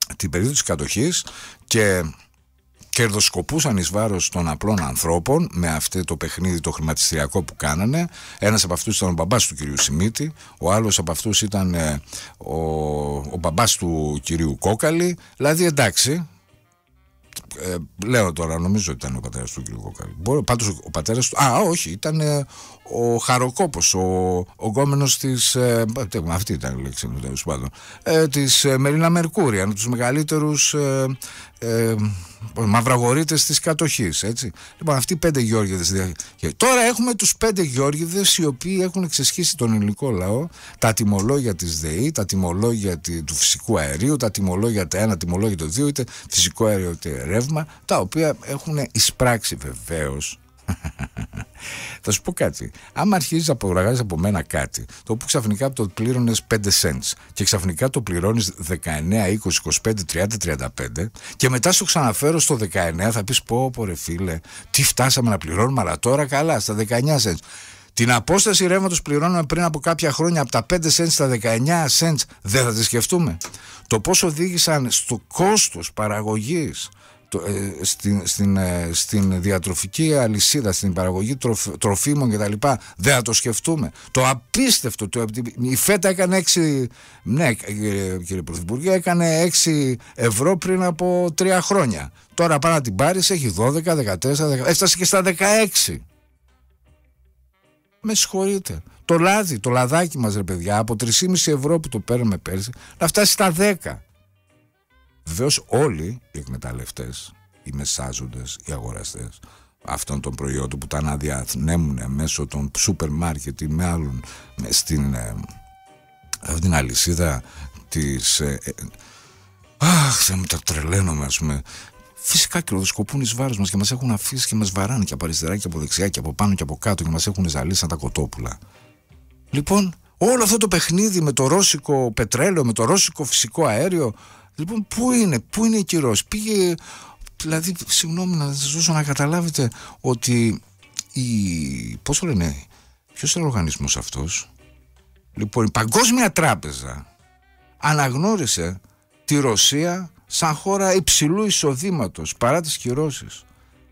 την περίοδο της κατοχής και κερδοσκοπούσαν εις βάρος των απλών ανθρώπων με αυτό το παιχνίδι το χρηματιστηριακό που κάνανε. Ένας από αυτούς ήταν ο μπαμπάς του κυρίου Σιμίτη, ο άλλος από αυτούς ήταν ο μπαμπάς του κυρίου Κόκαλη. Δηλαδή εντάξει, λέω τώρα, νομίζω ότι ήταν ο πατέρας του κυρίου Κόκαλη. Πάντως ο πατέρας του, όχι, ήταν ο Χαροκόπος, ο γκόμενος της, αυτή ήταν η λέξη, τέλος πάντων, της Μερίνα Μερκούρη, ένα από τους μεγαλύτερους μαυραγορείτες της κατοχής, έτσι. Λοιπόν, αυτοί οι 5 Γεώργιδες. Τώρα έχουμε τους 5 Γεώργιδες οι οποίοι έχουν εξεσχίσει τον ελληνικό λαό, τα τιμολόγια της ΔΕΗ, τα τιμολόγια του φυσικού αερίου, τα τιμολόγια το ένα, τιμολόγια το δύο, είτε φυσικό αέριο είτε ρεύμα, τα οποία έχουν εισπράξει βεβαίως. Θα σου πω κάτι. Άμα αρχίζεις να απογραγάζεις από μένα κάτι, το που ξαφνικά το πλήρωνες 5 cents και ξαφνικά το πληρώνεις 19, 20, 25, 30, 35 και μετά σου ξαναφέρω στο 19, θα πεις πω ρε φίλε, τι φτάσαμε να πληρώνουμε, αλλά τώρα καλά, στα 19 cents. Την απόσταση ρεύματος πληρώνουμε πριν από κάποια χρόνια από τα 5 cents στα 19 cents, δεν θα τη σκεφτούμε? Το πώς οδήγησαν στο κόστος παραγωγής στην διατροφική αλυσίδα, στην παραγωγή τροφίμων κτλ. Δεν θα το σκεφτούμε? Το απίστευτο, η φέτα έκανε 6, ναι κύριε Πρωθυπουργέ, έκανε 6 ευρώ πριν από 3 χρόνια. Τώρα πάνω να την πάρεις, έχει 12, 14, έφτασε και στα 16. Με συγχωρείτε. Το λάδι, το λαδάκι μας ρε παιδιά, από 3,5 ευρώ που το παίρνουμε πέρσι, να φτάσει στα 10. Βεβαίως όλοι οι εκμεταλλευτές, οι μεσάζοντες, οι αγοραστές αυτών των προϊόντων που τα αναδιανέμουν μέσω των σούπερ μάρκετ ή με άλλων στην αυτή την αλυσίδα της δεν μου τα τρελαίνομαι, ας πούμε. Φυσικά κερδοσκοπούν εις βάρος μας και μας έχουν αφήσει και μας βαράνε και από αριστερά και από δεξιά και από πάνω και από κάτω και μας έχουν ζαλίσει σαν τα κοτόπουλα. Λοιπόν, όλο αυτό το παιχνίδι με το ρώσικο πετρέλαιο, με το ρώσικο φυσικό αέριο, λοιπόν, πού είναι η κυρώσεις? Πήγε, δηλαδή, συγγνώμη να σας δώσω να καταλάβετε ότι πώς το λένε, ποιος είναι ο οργανισμός αυτός? Λοιπόν, η Παγκόσμια Τράπεζα αναγνώρισε τη Ρωσία σαν χώρα υψηλού εισοδήματος παρά τις κυρώσεις.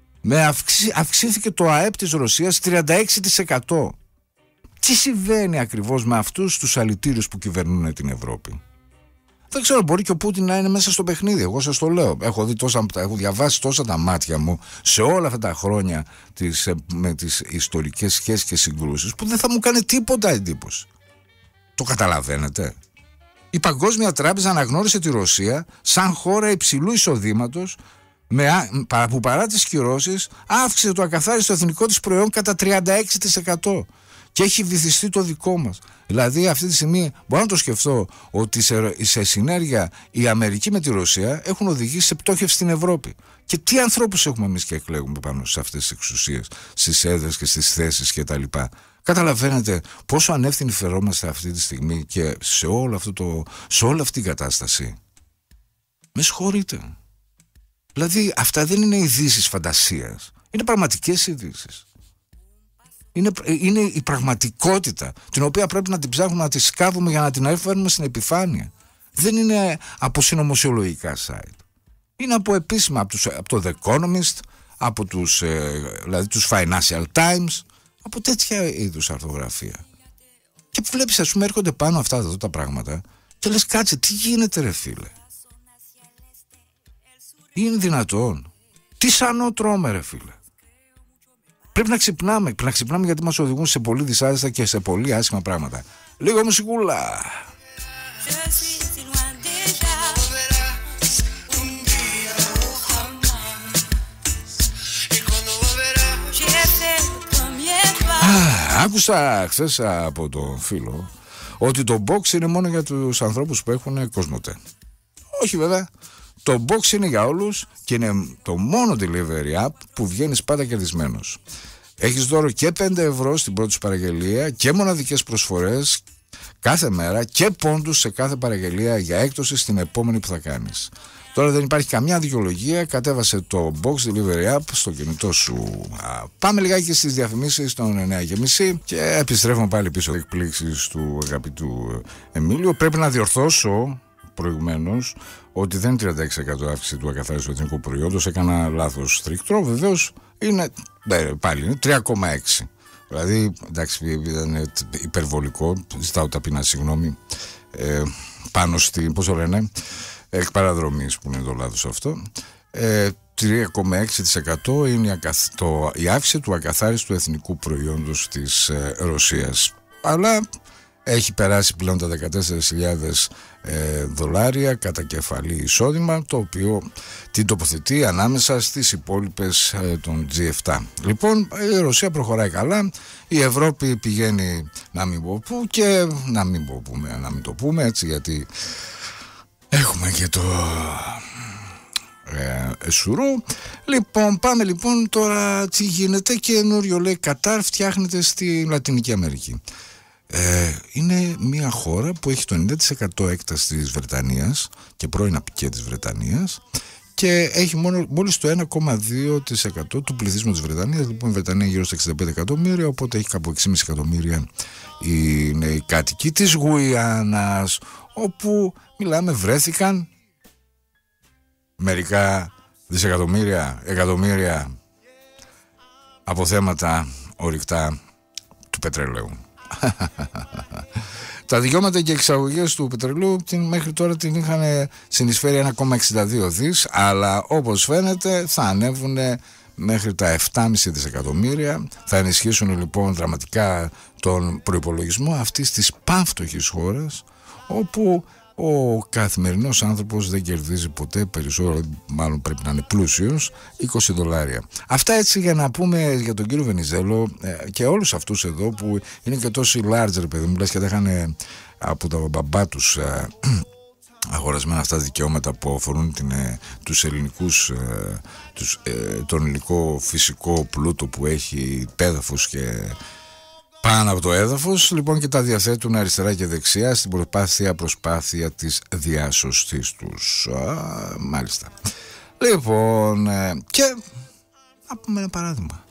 Αυξήθηκε το ΑΕΠ της Ρωσίας 36%. Τι συμβαίνει ακριβώς με αυτούς τους αλητήριους που κυβερνούν την Ευρώπη? Δεν ξέρω, μπορεί και ο Πούτιν να είναι μέσα στο παιχνίδι. Εγώ σας το λέω. Έχω διαβάσει τόσα τα μάτια μου σε όλα αυτά τα χρόνια με τις ιστορικές σχέσεις και συγκρούσεις που δεν θα μου κάνει τίποτα εντύπωση. Το καταλαβαίνετε? Η Παγκόσμια Τράπεζα αναγνώρισε τη Ρωσία σαν χώρα υψηλού εισοδήματος που παρά τις κυρώσεις αύξησε το ακαθάριστο εθνικό της προϊόν κατά 36%. Και έχει βυθιστεί το δικό μας. Δηλαδή αυτή τη στιγμή μπορώ να το σκεφτώ ότι σε συνέργεια η Αμερική με τη Ρωσία έχουν οδηγήσει σε πτώχευση στην Ευρώπη. Και τι ανθρώπους έχουμε εμείς και εκλέγουμε πάνω σε αυτές τις εξουσίες, στις έδρες και στις θέσεις κτλ. Καταλαβαίνετε πόσο ανεύθυνοι φερόμαστε αυτή τη στιγμή και σε όλη αυτή την κατάσταση? Με συγχωρείτε. Δηλαδή αυτά δεν είναι ειδήσεις φαντασίας. Είναι πραγματικές ειδήσεις. Είναι η πραγματικότητα, την οποία πρέπει να την ψάχνουμε, να τη σκάβουμε για να την έφερνουμε στην επιφάνεια. Δεν είναι από συνωμοσιολογικά site. Είναι από επίσημα, από το The Economist, από δηλαδή τους Financial Times, από τέτοια είδους αρθογραφία. Και βλέπεις, ας πούμε, έρχονται πάνω αυτά εδώ τα πράγματα και λες, κάτσε, τι γίνεται ρε φίλε? Είναι δυνατόν? Τι σανό τρώμε ρε φίλε? Πρέπει να ξυπνάμε γιατί μας οδηγούν σε πολύ δυσάρεστα και σε πολύ άσχημα πράγματα. Λίγο μουσικούλα. Άκουσα χθες από τον φίλο ότι το box είναι μόνο για τους ανθρώπους που έχουν Κοσμοτέ. Όχι βέβαια. Το box είναι για όλους και είναι το μόνο delivery app που βγαίνεις πάντα κερδισμένος. Έχεις δώρο και 5 ευρώ στην πρώτη σου παραγγελία και μοναδικές προσφορές κάθε μέρα και πόντους σε κάθε παραγγελία για έκπτωση στην επόμενη που θα κάνεις. Τώρα δεν υπάρχει καμιά δικαιολογία, κατέβασε το Box Delivery App στο κινητό σου. Πάμε λιγάκι στις διαφημίσεις των 9.30 και επιστρέφουμε πάλι πίσω εκπλήξεις του αγαπητού Εμίλιο. Πρέπει να διορθώσω προηγουμένως ότι δεν είναι 36% αύξηση του ακαθάριστου εθνικού προϊόντος. Έκανα λάθος στρικτρό. Βεβαίως είναι πάλι είναι 3,6. Δηλαδή, εντάξει, ήταν υπερβολικό. Ζητάω ταπεινά συγγνώμη. Πάνω στην, πώς το λένε, εκ παραδρομής που είναι το λάθος αυτό. 3,6% είναι η αύξηση του ακαθάριστου εθνικού προϊόντος της Ρωσίας. Αλλά έχει περάσει πλέον τα 14.000 δολάρια κατά κεφαλή εισόδημα, το οποίο την τοποθετεί ανάμεσα στις υπόλοιπες των G7. Λοιπόν, η Ρωσία προχωράει καλά, η Ευρώπη πηγαίνει να μην πω πού και να μην το πούμε έτσι, γιατί έχουμε και το σουρού. Λοιπόν, πάμε λοιπόν τώρα τι γίνεται. Καινούριο, λέει, Κατάρ φτιάχνεται στη Λατινική Αμερική. Είναι μια χώρα που έχει το 90% έκταση της Βρετανίας και πρώην απικία της Βρετανίας και έχει μόλις το 1,2% του πληθυσμού της Βρετανίας. Λοιπόν, η Βρετανία γύρω στα 65 εκατομμύρια, οπότε έχει κάπου 6,5 εκατομμύρια οι κάτοικοι της Γουιάννας, όπου μιλάμε βρέθηκαν μερικά δισεκατομμύρια, εκατομμύρια από θέματα ορυκτά του πετρελαίου. Τα δικαιώματα και εξαγωγές του πετρελαίου μέχρι τώρα την είχαν συνεισφέρει 1,62 δις, αλλά όπως φαίνεται θα ανέβουν μέχρι τα 7,5 δισεκατομμύρια. Θα ενισχύσουν λοιπόν δραματικά τον προϋπολογισμό αυτής της πανφτωχής χώρας, όπου ο καθημερινός άνθρωπος δεν κερδίζει ποτέ περισσότερο, μάλλον πρέπει να είναι πλούσιος, 20 δολάρια. Αυτά έτσι για να πούμε για τον κύριο Βενιζέλο και όλους αυτούς εδώ που είναι και τόσοι larger, παιδί μου, λες και τα είχαν από τα μπαμπά τους αγορασμένα αυτά τα δικαιώματα που αφορούν τους ελληνικούς, τον ελληνικό φυσικό πλούτο που έχει πέδαφος και πάνω από το έδαφος, λοιπόν, και τα διαθέτουν αριστερά και δεξιά στην προσπάθεια της διάσωστης τους. Μάλιστα. Λοιπόν, και να πούμε ένα παράδειγμα.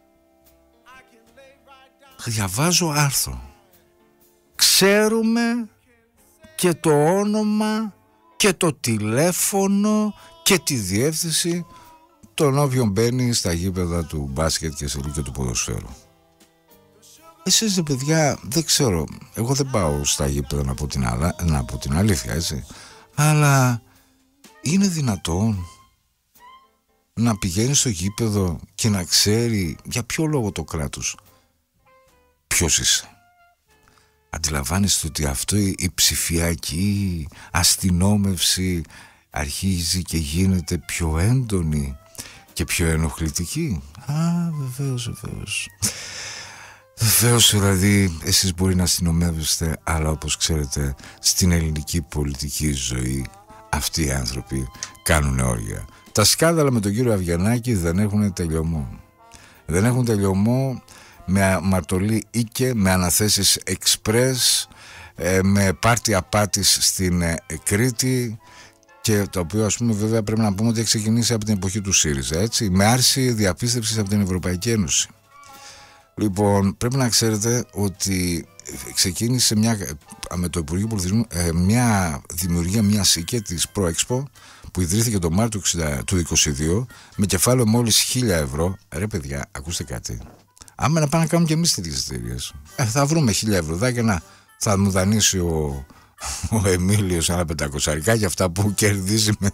Διαβάζω άρθρο. Ξέρουμε και το όνομα και το τηλέφωνο και τη διεύθυνση των όποιων μπαίνει στα γήπεδα του μπάσκετ και και του ποδοσφαίρου. Εσείς, παιδιά, δεν ξέρω, εγώ δεν πάω στα γήπεδα να πω την αλήθεια, έτσι, αλλά είναι δυνατόν να πηγαίνει στο γήπεδο και να ξέρει για ποιο λόγο το κράτος ποιος είσαι? Αντιλαμβάνεστε ότι αυτό η ψηφιακή αστυνόμευση αρχίζει και γίνεται πιο έντονη και πιο ενοχλητική? Βεβαίως. Βεβαίως, δηλαδή, εσείς μπορεί να αστυνομεύεστε, αλλά όπως ξέρετε, στην ελληνική πολιτική ζωή αυτοί οι άνθρωποι κάνουν όργια. Τα σκάνδαλα με τον κύριο Αβγενάκη δεν έχουν τελειωμό. Δεν έχουν τελειωμό με αμαρτωλή οίκε, με αναθέσεις εξπρές, με πάρτι απάτης στην Κρήτη, και το οποίο, ας πούμε, βέβαια πρέπει να πούμε ότι έχει ξεκινήσει από την εποχή του ΣΥΡΙΖΑ, έτσι, με άρση διαπίστευσης από την Ευρωπαϊκή Ένωση. Λοιπόν, πρέπει να ξέρετε ότι ξεκίνησε με το Υπουργείο Πολιτισμού μια δημιουργία μιας οίκε της ProExpo που ιδρύθηκε το Μάρτιο του 2022 με κεφάλαιο μόλις 1.000 ευρώ. Ρε παιδιά, ακούστε κάτι. Άμα να πάμε να κάνουμε και εμείς τέτοιες εταιρείες, θα βρούμε 1.000 ευρώ και θα μου δανείσει ο Εμίλιος ένα 500 για αυτά που κερδίζει με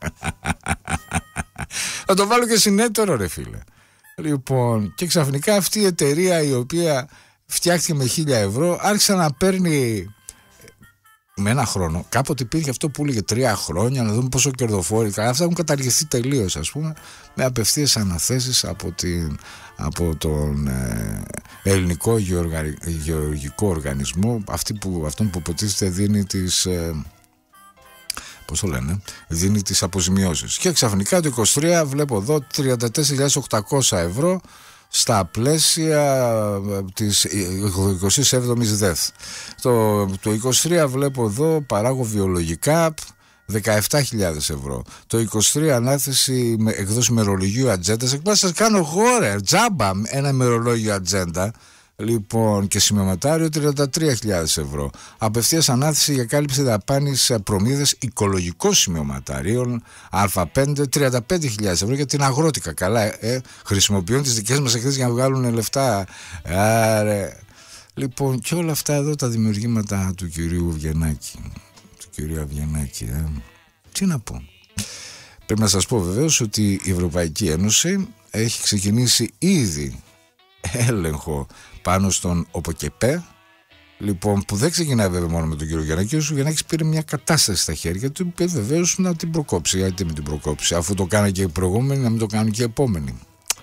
θα το βάλω και συνέτερο, ρε φίλε. Λοιπόν, και ξαφνικά αυτή η εταιρεία, η οποία φτιάχτηκε με 1.000 ευρώ, άρχισε να παίρνει με ένα χρόνο. Κάποτε υπήρχε αυτό που έλεγε 3 χρόνια, να δούμε πόσο κερδοφόρικα. Αυτά έχουν καταργηθεί τελείως, ας πούμε, με απευθείας αναθέσεις από τον ελληνικό γεωργικό οργανισμό, αυτόν που υποτίθεται δίνει τις... πώς το λένε, δίνει τις αποζημιώσεις. Και ξαφνικά το 23 βλέπω εδώ 34.800 ευρώ στα πλαίσια της 27ης ΔΕΘ. Το 23 βλέπω εδώ παράγω βιολογικά 17.000 ευρώ. Το 23 ανάθεση με εκδόση ημερολογίου ατζέντας. Σας κάνω εγώ, ρε, τζάμπα ένα ημερολόγιο ατζέντα. Λοιπόν, και σημειωματάριο 33.000 ευρώ. Απευθείας ανάθεση για κάλυψη δαπάνης προμήθειας οικολογικών σημειωματαρίων Α5 35.000 ευρώ για την αγρότικα. Καλά, χρησιμοποιούν τις δικές μας εκθέσεις για να βγάλουν λεφτά. Άρε. Λοιπόν, και όλα αυτά εδώ τα δημιουργήματα του κυρίου Αβγενάκη. Του κυρίου Αβγενάκη, τι να πω. Πρέπει να σας πω βεβαίως ότι η Ευρωπαϊκή Ένωση έχει ξεκινήσει ήδη έλεγχο πάνω στον ΟΠΟΚΕΠΕ. Λοιπόν, που δεν ξεκινάει βέβαια μόνο με τον κύριο Γιαννάκη. Ο Γιαννάκης πήρε μια κατάσταση στα χέρια του, είπε βεβαίως να την προκόψει. Γιατί με την προκόψει, αφού το κάνανε και οι προηγούμενοι, να μην το κάνουν και οι επόμενοι.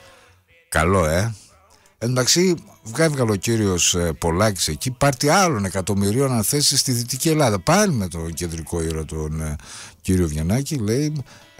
Καλό, Εντάξει, βγάλει ο κύριος Πολάκης εκεί, πάρτι άλλων εκατομμυρίων αναθέσεις στη Δυτική Ελλάδα. Πάλι με τον κεντρικό ήρωα τον κύριο Βιαννάκη, λέει,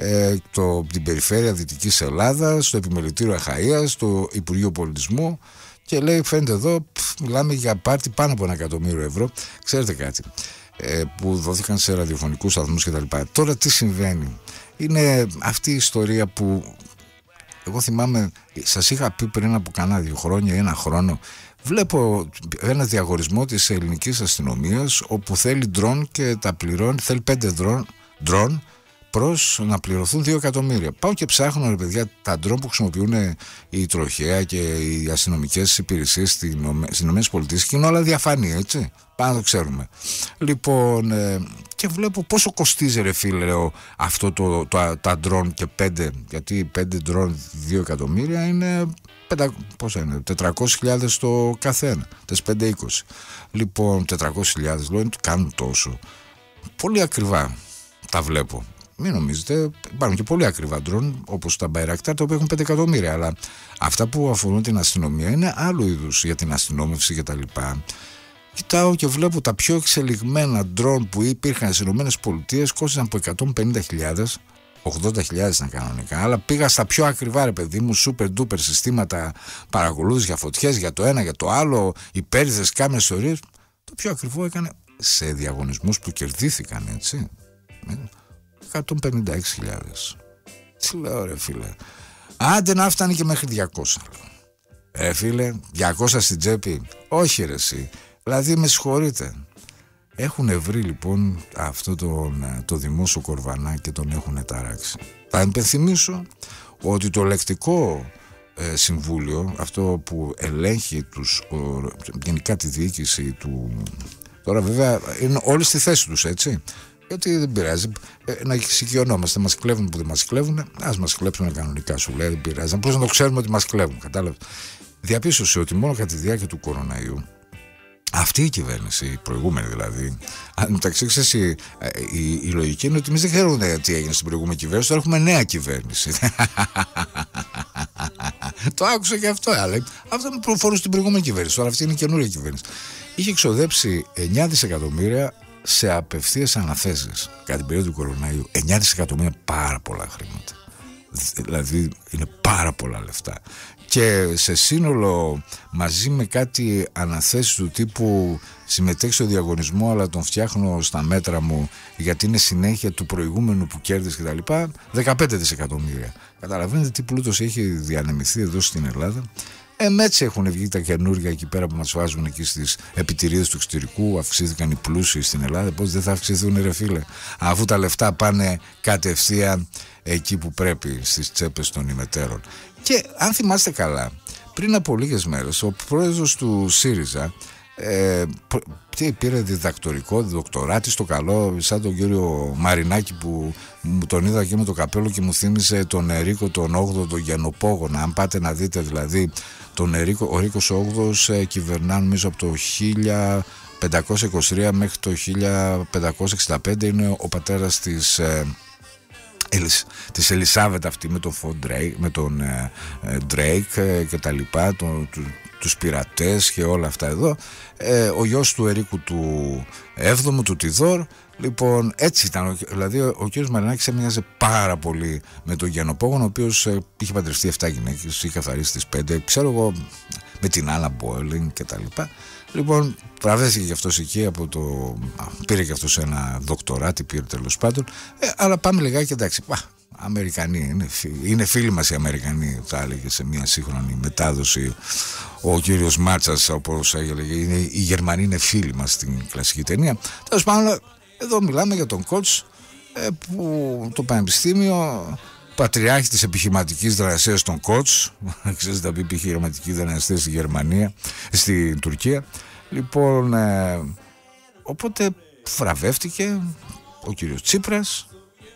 την περιφέρεια Δυτικής Ελλάδας, στο επιμελητήριο Αχαΐας, στο Υπουργείο Πολιτισμού. Και λέει, φαίνεται εδώ, μιλάμε για πάρτι πάνω από 1 εκατομμύριο ευρώ. Ξέρετε κάτι, που δόθηκαν σε ραδιοφωνικούς σταθμούς κτλ. Τώρα τι συμβαίνει? Είναι αυτή η ιστορία που εγώ θυμάμαι, σας είχα πει πριν από κανένα 2 χρόνια ή 1 χρόνο, βλέπω ένα διαγωνισμό της ελληνικής αστυνομίας όπου θέλει ντρόν και τα πληρώνει, θέλει 5 ντρόν προς να πληρωθούν 2 εκατομμύρια. Πάω και ψάχνω, ρε παιδιά, τα ντρόν που χρησιμοποιούν η τροχέα και οι αστυνομικές υπηρεσίες στις ΗΠΑ και είναι όλα διαφανή, έτσι. Πάμε να το ξέρουμε. Λοιπόν, και βλέπω πόσο κοστίζει, ρε φίλε, λέω, αυτό τα ντρόν και 5, γιατί 5 ντρόν 2 εκατομμύρια είναι, πόσα είναι, 400.000 το καθένα, 5-20. Λοιπόν, 400.000 λέω, κάνουν τόσο. Πολύ ακριβά τα βλέπω. Μην νομίζετε, υπάρχουν και πολύ ακριβά ντρόν, όπως τα Bayraktar, τα οποία έχουν 5 εκατομμύρια. Αλλά αυτά που αφορούν την αστυνομία είναι άλλου είδους, για την αστυνόμευση και τα λοιπά. Κοιτάω και βλέπω τα πιο εξελιγμένα ντρόν που υπήρχαν στις ΗΠΑ κόστησαν από 150.000, 80.000 ήταν κανονικά. Αλλά πήγα στα πιο ακριβά, ρε παιδί μου, super duper συστήματα παρακολούθησης για φωτιές, για το ένα, για το άλλο, υπέρυθες κάμερες ιστορίες. Το πιο ακριβό έκανε σε διαγωνισμούς που κερδίθηκαν, έτσι, 156.000. Τι λέω, ρε φίλε, άντε να φτάνει και μέχρι 200. Φίλε, 200 στην τσέπη? Όχι, ρε εσύ. Δηλαδή, με συγχωρείτε. Έχουν βρει λοιπόν αυτό το δημόσιο κορβανά και τον έχουν ταράξει. Θα υπενθυμίσω ότι το ελεκτικό συμβούλιο, αυτό που ελέγχει γενικά τη διοίκηση του, τώρα βέβαια είναι όλοι στη θέση τους, έτσι, γιατί δεν πειράζει να εξοικειωνόμαστε. Μας κλέβουν που δεν μας κλέβουν, ας μας κλέψουν κανονικά, σου λέει, δεν πειράζει, απλώς να το ξέρουμε ότι μας κλέβουν, κατάλαβες. Διαπίστωσε ότι μόνο κατά τη διάρκεια του κοροναϊού αυτή η κυβέρνηση, η προηγούμενη δηλαδή, μεταξύ ξέρεις, η λογική είναι ότι εμείς δεν ξέρουμε τι έγινε στην προηγούμενη κυβέρνηση, τώρα έχουμε νέα κυβέρνηση. Το άκουσα και αυτό, αλλά αυτό με προφορούσε στην προηγούμενη κυβέρνηση, τώρα αυτή είναι η καινούρια κυβέρνηση. Είχε εξοδέψει 9 δισεκατομμύρια σε απευθείας αναθέσεις κατά την περίοδο του κοροναϊού. 9 δισεκατομμύρια, πάρα πολλά χρήματα. Δηλαδή είναι πάρα πολλά λεφτά. Και σε σύνολο, μαζί με κάτι αναθέσεις του τύπου συμμετέχει στο διαγωνισμό αλλά τον φτιάχνω στα μέτρα μου γιατί είναι συνέχεια του προηγούμενου που κέρδισε κτλ., 15 δισεκατομμύρια. Καταλαβαίνετε τι πλούτος έχει διανεμηθεί εδώ στην Ελλάδα. Έτσι έχουν βγει τα καινούργια εκεί πέρα που μας βάζουν εκεί στις επιτηρίες του εξωτερικού. Αυξήθηκαν οι πλούσιοι στην Ελλάδα. Πώς δεν θα αυξηθούν, ρε φίλε, αφού τα λεφτά πάνε κατευθείαν εκεί που πρέπει, στις τσέπες των ημετέρων. Και αν θυμάστε καλά, πριν από λίγες μέρες ο πρόεδρος του ΣΥΡΙΖΑ πήρε διδακτοράτη στο καλό, σαν τον κύριο Μαρινάκη που τον είδα και με το καπέλο και μου θύμισε τον Ερίκο τον 8ο, τον Γενοπόγονα. Αν πάτε να δείτε δηλαδή τον Ερίκο, ο Ρίκος ο 8ος κυβερνά νομίζω από το 1523 μέχρι το 1565, είναι ο πατέρας της Ελισάβετ αυτή με τον Drake και τα λοιπά, τους πειρατές και όλα αυτά εδώ, ο γιος του Ερίκου του 7ου, του Τιδόρ. Λοιπόν, έτσι ήταν, δηλαδή ο κύριος Μαρινάκης έμοιαζε πάρα πολύ με τον Γιαννοπόγονο, ο οποίος είχε παντρευτεί 7 γυναίκες, είχε καθαρίσει τις 5, ξέρω εγώ, με την Άννα Μπόελινγκ και τα λοιπά. Λοιπόν, βραβεύτηκε και αυτός εκεί πήρε και αυτός ένα δοκτοράτη, πήρε τέλος πάντων, αλλά πάμε λιγάκι, εντάξει, Αμερικανοί είναι φίλοι μας οι Αμερικανοί, θα έλεγε σε μια σύγχρονη μετάδοση ο κύριος Μάτσας, όπως έλεγε. Οι Γερμανοί είναι φίλοι μας στην κλασική ταινία. Τέλος πάντων, εδώ μιλάμε για τον coach που το πανεπιστήμιο, πατριάρχη της επιχειρηματικής δρασίας των coach, ξέρετε τα πει επιχειρηματική δρασία στη Γερμανία, στην Τουρκία. Λοιπόν, οπότε βραβεύτηκε ο κύριος Τσίπρας,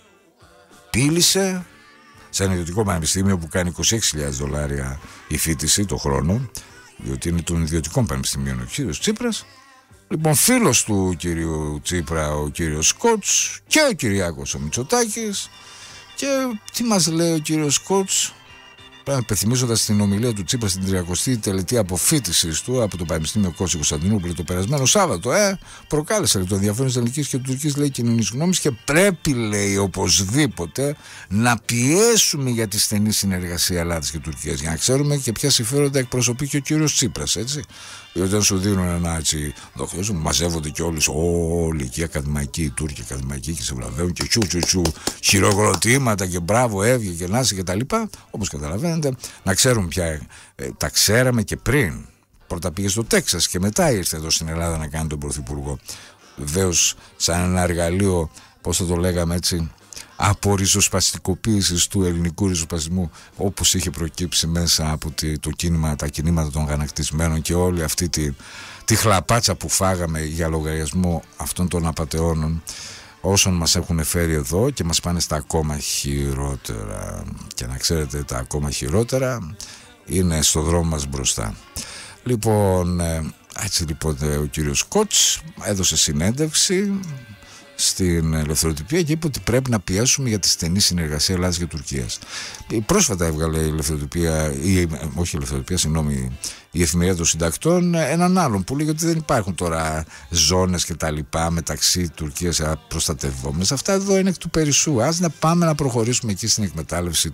πήλησε σε ένα ιδιωτικό πανεπιστήμιο που κάνει $26,000 η φοιτηση το χρόνο, διότι είναι των ιδιωτικών πανεπιστημίων ο κύριος Τσίπρας. Λοιπόν, φίλος του κύριου Τσίπρα ο κύριος Σκότς και ο Κυριάκος ο Μητσοτάκης. Και τι μας λέει ο κύριος Σκότς, υπενθυμίζοντας την ομιλία του Τσίπρα στην 30η τελετή αποφοίτησης του από το Πανεπιστήμιο Κώστας Κωνσταντινούπολη το περασμένο Σάββατο, προκάλεσε το ενδιαφέρον της ελληνικής και του τουρκικής, λέει, κοινωνικής γνώμης και πρέπει, λέει, οπωσδήποτε να πιέσουμε για τη στενή συνεργασία Ελλάδας και Τουρκίας, για να ξέρουμε και ποια συμφέροντα εκπροσωπεί και ο κύριος Τσίπρας, έτσι. Διότι όταν σου δίνουν ένα έτσι δοχείο, μαζεύονται και όλοι εκεί ακαδημαϊκοί, οι Τούρκοι ακαδημαϊκοί, και σε βραβεύουν και τσου χειροκροτήματα και μπράβο, έβγε και νάση και τα λοιπά. Όπως καταλαβαίνετε, να ξέρουμε πια, τα ξέραμε και πριν. Πρώτα πήγε στο Τέξας και μετά ήρθε εδώ στην Ελλάδα να κάνει τον πρωθυπουργό. Βεβαίως, σαν ένα εργαλείο, πώς θα το λέγαμε έτσι, από ριζοσπαστικοποίησης του ελληνικού ριζοσπαστισμού, όπως είχε προκύψει μέσα από τα κινήματα των γανακτισμένων και όλη αυτή τη χλαπάτσα που φάγαμε για λογαριασμό αυτών των απατεώνων, όσων μας έχουν φέρει εδώ και μας πάνε στα ακόμα χειρότερα. Και να ξέρετε, τα ακόμα χειρότερα είναι στο δρόμο μας μπροστά. Λοιπόν, έτσι λοιπόν ο κύριος Σκότς έδωσε συνέντευξη στην Ελευθεροτυπία και είπε ότι πρέπει να πιέσουμε για τη στενή συνεργασία Ελλάδας και Τουρκίας. Πρόσφατα έβγαλε η Ελευθεροτυπία, η Εφημερίδα των Συντακτών, έναν άλλον που λέει ότι δεν υπάρχουν τώρα ζώνες και τα λοιπά μεταξύ Τουρκίας προστατευόμενες. Αυτά εδώ είναι εκ του περισσού. Ας να πάμε να προχωρήσουμε εκεί στην εκμετάλλευση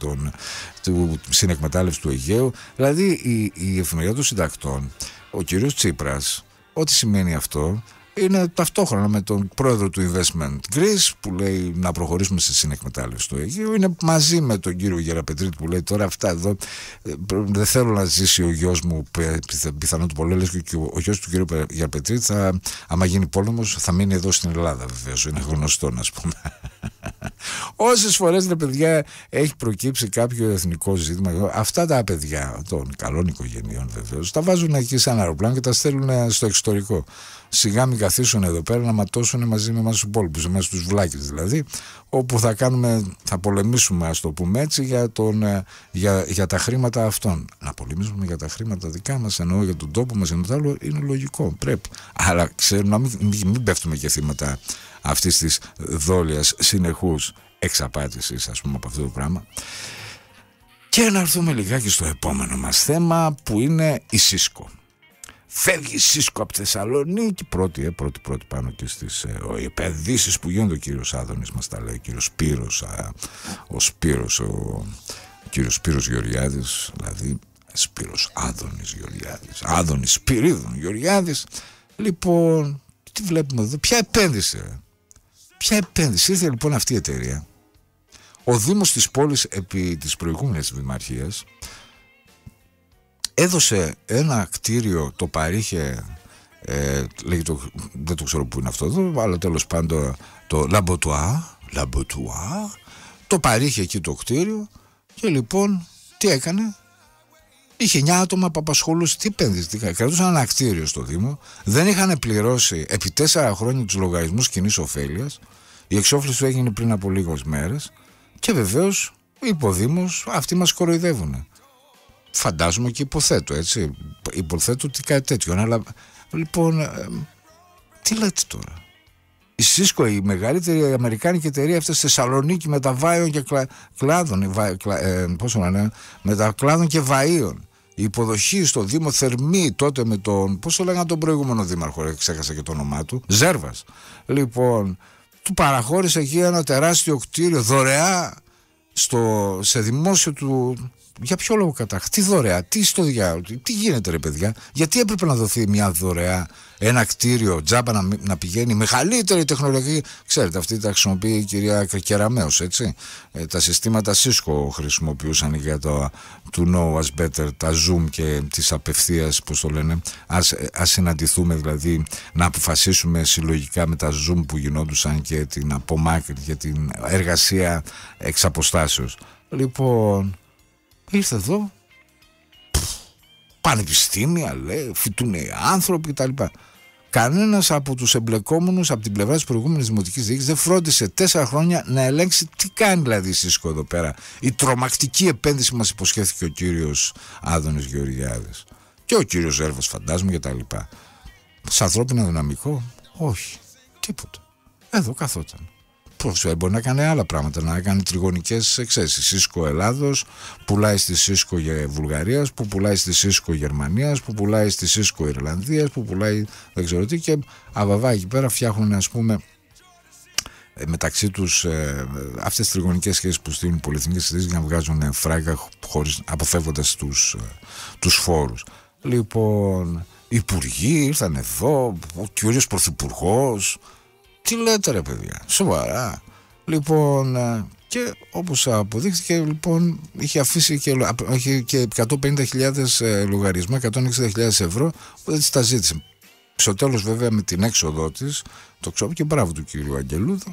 του Αιγαίου. Δηλαδή η Εφημερίδα των Συντακτών, ο κύριος Τσίπρας, ό,τι σημαίνει αυτό, είναι ταυτόχρονα με τον πρόεδρο του Investment Greece που λέει να προχωρήσουμε στη συνεκμετάλλευση του Αιγαίου. Είναι μαζί με τον κύριο Γεραπετρίτη που λέει τώρα αυτά εδώ δεν θέλω να ζήσει ο γιος μου, πιθανόν του πολύ, και ο γιος του κύριου Γεραπετρίτη άμα γίνει πόλεμος θα μείνει εδώ στην Ελλάδα, βεβαίως, είναι γνωστό να πούμε. Όσες φορές, ρε παιδιά, έχει προκύψει κάποιο εθνικό ζήτημα, αυτά τα παιδιά των καλών οικογενειών βεβαίως τα βάζουν εκεί σε ένα αεροπλάνο και τα στέλνουν στο εξωτερικό. Σιγά μην καθίσουν εδώ πέρα να ματώσουν μαζί με εμάς τους υπόλοιπους, εμάς τους βλάκες δηλαδή, όπου θα πολεμήσουμε, ας το πούμε έτσι, για τα χρήματα αυτών. Να πολεμήσουμε για τα χρήματα δικά μας, εννοώ για τον τόπο μας, ενώ το άλλο είναι λογικό, πρέπει. Αλλά ξέρουμε να μην πέφτουμε και θύματα αυτής της δόλειας συνεχούς εξαπάτησης, ας πούμε, από αυτό το πράγμα. Και να έρθουμε λιγάκι στο επόμενο μας θέμα, που είναι η Cisco. Φεύγει η Cisco από τη Θεσσαλονίκη πρώτη πάνω και στις επενδύσεις που γίνονται. Ο κύριος Άδωνης μας τα λέει, ο κύριος Σπύρος, ο κύριος Σπύρος Γεωργιάδης, δηλαδή Σπύρος Άδωνης Γεωργιάδης, Άδωνης Σπυρίδων Γεωργιάδης. Λοιπόν, τι βλέπουμε εδώ, ποια επένδυση ήρθε λοιπόν αυτή η εταιρεία. Ο Δήμος της πόλης επί της προηγούμενης δημαρχίας έδωσε ένα κτίριο, το παρήχε, δεν το ξέρω που είναι αυτό εδώ, αλλά τέλος πάντων το Λαμποτουά, το παρήχε εκεί το κτίριο και λοιπόν τι έκανε, είχε 9 άτομα που απασχολούσε, τι επένδυση, κρατούσαν ένα κτίριο στο Δήμο, δεν είχαν πληρώσει επί 4 χρόνια τους λογαριασμούς κοινής ωφέλειας, η εξόφληση του έγινε πριν από λίγες μέρες και βεβαίως είπε ο Δήμος, αυτοί μας κοροϊδεύουν. Φαντάζομαι και υποθέτω, έτσι. Υποθέτω ότι κάτι τέτοιο. Αλλά λοιπόν, τι λέτε τώρα. Η Cisco, η μεγαλύτερη αμερικάνικη εταιρεία αυτή στη Θεσσαλονίκη με τα βάιων και κλάδων, με τα κλάδων και βαΐων. Η υποδοχή στο Δήμο θερμή τότε με τον, πώς το λέγανε τον προηγούμενο δήμαρχο, ξέχασα και το όνομά του, Ζέρβας. Λοιπόν, του παραχώρησε εκεί ένα τεράστιο κτίριο δωρεά σε δημόσιο του Για ποιο λόγο τι δωρεά, τι στο διάολο, τι γίνεται ρε παιδιά, γιατί έπρεπε να δοθεί μια δωρεά, ένα κτίριο τζάμπα να πηγαίνει, μεγαλύτερη τεχνολογία. Ξέρετε, αυτή τα χρησιμοποιεί η κυρία Κεραμέως, έτσι. Τα συστήματα Cisco χρησιμοποιούσαν για το to know us better, τα Zoom και τις απευθείας, πώς το λένε, ας συναντηθούμε, δηλαδή να αποφασίσουμε συλλογικά με τα Zoom που γινόντουσαν και την απομάκρυνση και την εργασία εξ αποστάσεως. Λοιπόν, ήρθε εδώ, πανεπιστήμια, λέει, φοιτούν οι άνθρωποι κτλ. Κανένας από τους εμπλεκόμενους από την πλευρά της προηγούμενης δημοτικής διοίκησης δεν φρόντισε 4 χρόνια να ελέγξει τι κάνει δηλαδή η ΣΥΣΚΟ εδώ πέρα. Η τρομακτική επένδυση μας υποσχέθηκε ο κύριος Άδωνης Γεωργιάδης και ο κύριος Ζέρβας, φαντάζομαι, και τα λοιπά. Σε ανθρώπινο δυναμικό, όχι, τίποτα. Εδώ καθόταν. Μπορεί να κάνει άλλα πράγματα, να κάνει τριγωνικές εξέσεις. ΣΥΣΚΟ Ελλάδος, πουλάει στη ΣΥΣΚΟ Βουλγαρίας, που πουλάει στη ΣΥΣΚΟ Γερμανίας, που πουλάει στη ΣΥΣΚΟ Ιρλανδίας, που πουλάει δεν ξέρω τι, και αβαβά εκεί πέρα φτιάχνουν, ας πούμε, μεταξύ τους αυτές τις τριγωνικές σχέσεις που στείλουν πολυεθνικές εταιρείες για να βγάζουν φράγκα αποφεύγοντας τους φόρους. Λοιπόν, οι υπουργοί ήρθαν εδώ, ο κύριος πρωθυπουργός. Τι λέτε ρε παιδιά, σοβαρά. Λοιπόν, και όπως αποδείχθηκε, λοιπόν, είχε αφήσει και 150.000 λογαριασμό, 160.000 ευρώ που δεν τις τα ζήτησε. Στο τέλος βέβαια με την έξοδό της, το ξέρω, και μπράβο του κύριου Αγγελούδου.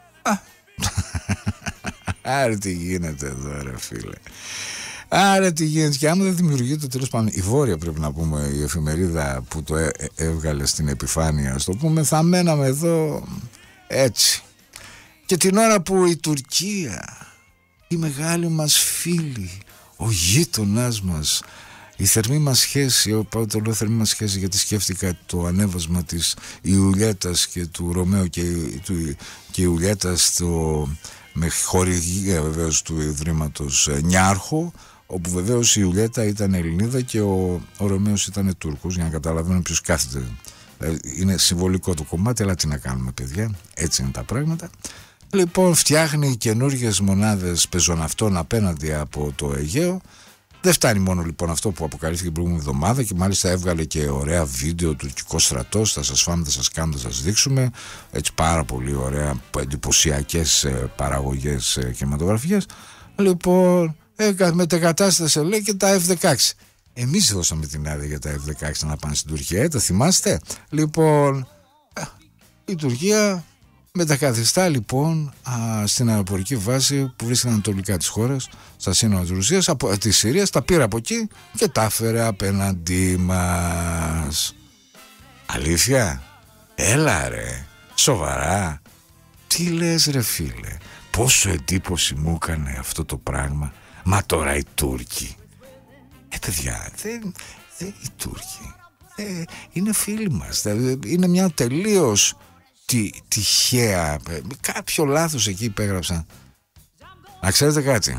Άρα τι γίνεται εδώ ρε φίλε. Άρα τι γίνεται, και άμα δεν δημιουργείται, τέλος πάντων, η Βόρεια, πρέπει να πούμε, η εφημερίδα που το έβγαλε στην επιφάνεια, ας το πούμε, θα μέναμε εδώ έτσι. Και την ώρα που η Τουρκία, η μεγάλη μας φίλη, ο γείτονάς μας, η θερμή μας σχέση, το λέω θερμή μας σχέση γιατί σκέφτηκα το ανέβασμα της Ιουλιέτας και του Ρωμαίου και η Ιουλιέτας με χορηγία βεβαίως του Ιδρύματος Νιάρχο, όπου βεβαίως η Ιουλιέτα ήταν Ελληνίδα και ο Ρωμαίος ήταν Τούρκος, για να καταλαβαίνουμε ποιος κάθεται. Είναι συμβολικό το κομμάτι, αλλά τι να κάνουμε παιδιά, έτσι είναι τα πράγματα. Λοιπόν, φτιάχνει καινούργιες μονάδες πεζοναυτών απέναντι από το Αιγαίο. Δεν φτάνει μόνο λοιπόν αυτό που αποκαλύφθηκε την προηγούμενη εβδομάδα, και μάλιστα έβγαλε και ωραία βίντεο τουρκικό στρατός. Θα σας φάμε, θα σας κάνουμε, θα σας δείξουμε. Έτσι πάρα πολύ ωραία, εντυπωσιακές παραγωγές κινηματογραφικές. Λοιπόν, μετεκατάστασε λέει και τα F-16. Εμείς δώσαμε την άδεια για τα F-16 να πάνε στην Τουρκία, το θυμάστε? Λοιπόν, η Τουρκία μετακαθιστά λοιπόν στην αεροπορική βάση που βρίσκεται ανατολικά της χώρας, στα σύνορα της Ρωσίας, της Συρίας, τα πήρε από εκεί και τα έφερε απέναντί μας. Αλήθεια? Έλα ρε, σοβαρά? Τι λες ρε φίλε, πόσο εντύπωση μου έκανε αυτό το πράγμα. Μα τώρα οι Τούρκοι, παιδιά, οι Τούρκοι είναι φίλοι μας, είναι μια τελείως τυχαία, κάποιο λάθος εκεί υπέγραψαν. Να ξέρετε κάτι,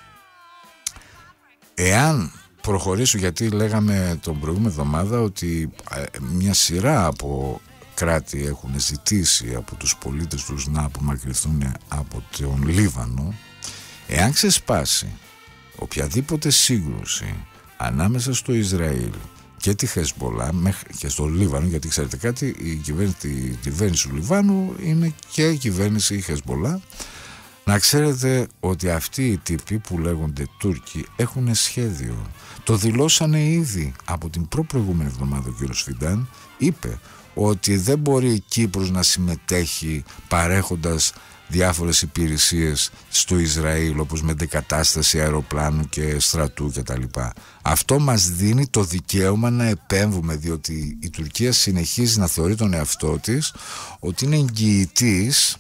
εάν προχωρήσω, γιατί λέγαμε τον προηγούμενη εβδομάδα ότι μια σειρά από κράτη έχουν ζητήσει από τους πολίτες τους να απομακρυνθούν από τον Λίβανο, εάν ξεσπάσει οποιαδήποτε σύγκρουση ανάμεσα στο Ισραήλ και τη Χεσμπολά και στο Λίβανο, γιατί ξέρετε κάτι, η κυβέρνηση του Λιβάνου είναι και η κυβέρνηση Χεσμπολά, να ξέρετε ότι αυτοί οι τύποι που λέγονται Τούρκοι έχουν σχέδιο. Το δηλώσανε ήδη από την προηγούμενη εβδομάδα. Ο κύριος Φιντάν είπε ότι δεν μπορεί η Κύπρος να συμμετέχει παρέχοντας διάφορες υπηρεσίες στο Ισραήλ, όπως μετεκατάσταση αεροπλάνου και στρατού κτλ. Αυτό μας δίνει το δικαίωμα να επέμβουμε, διότι η Τουρκία συνεχίζει να θεωρεί τον εαυτό της ότι είναι εγγυητής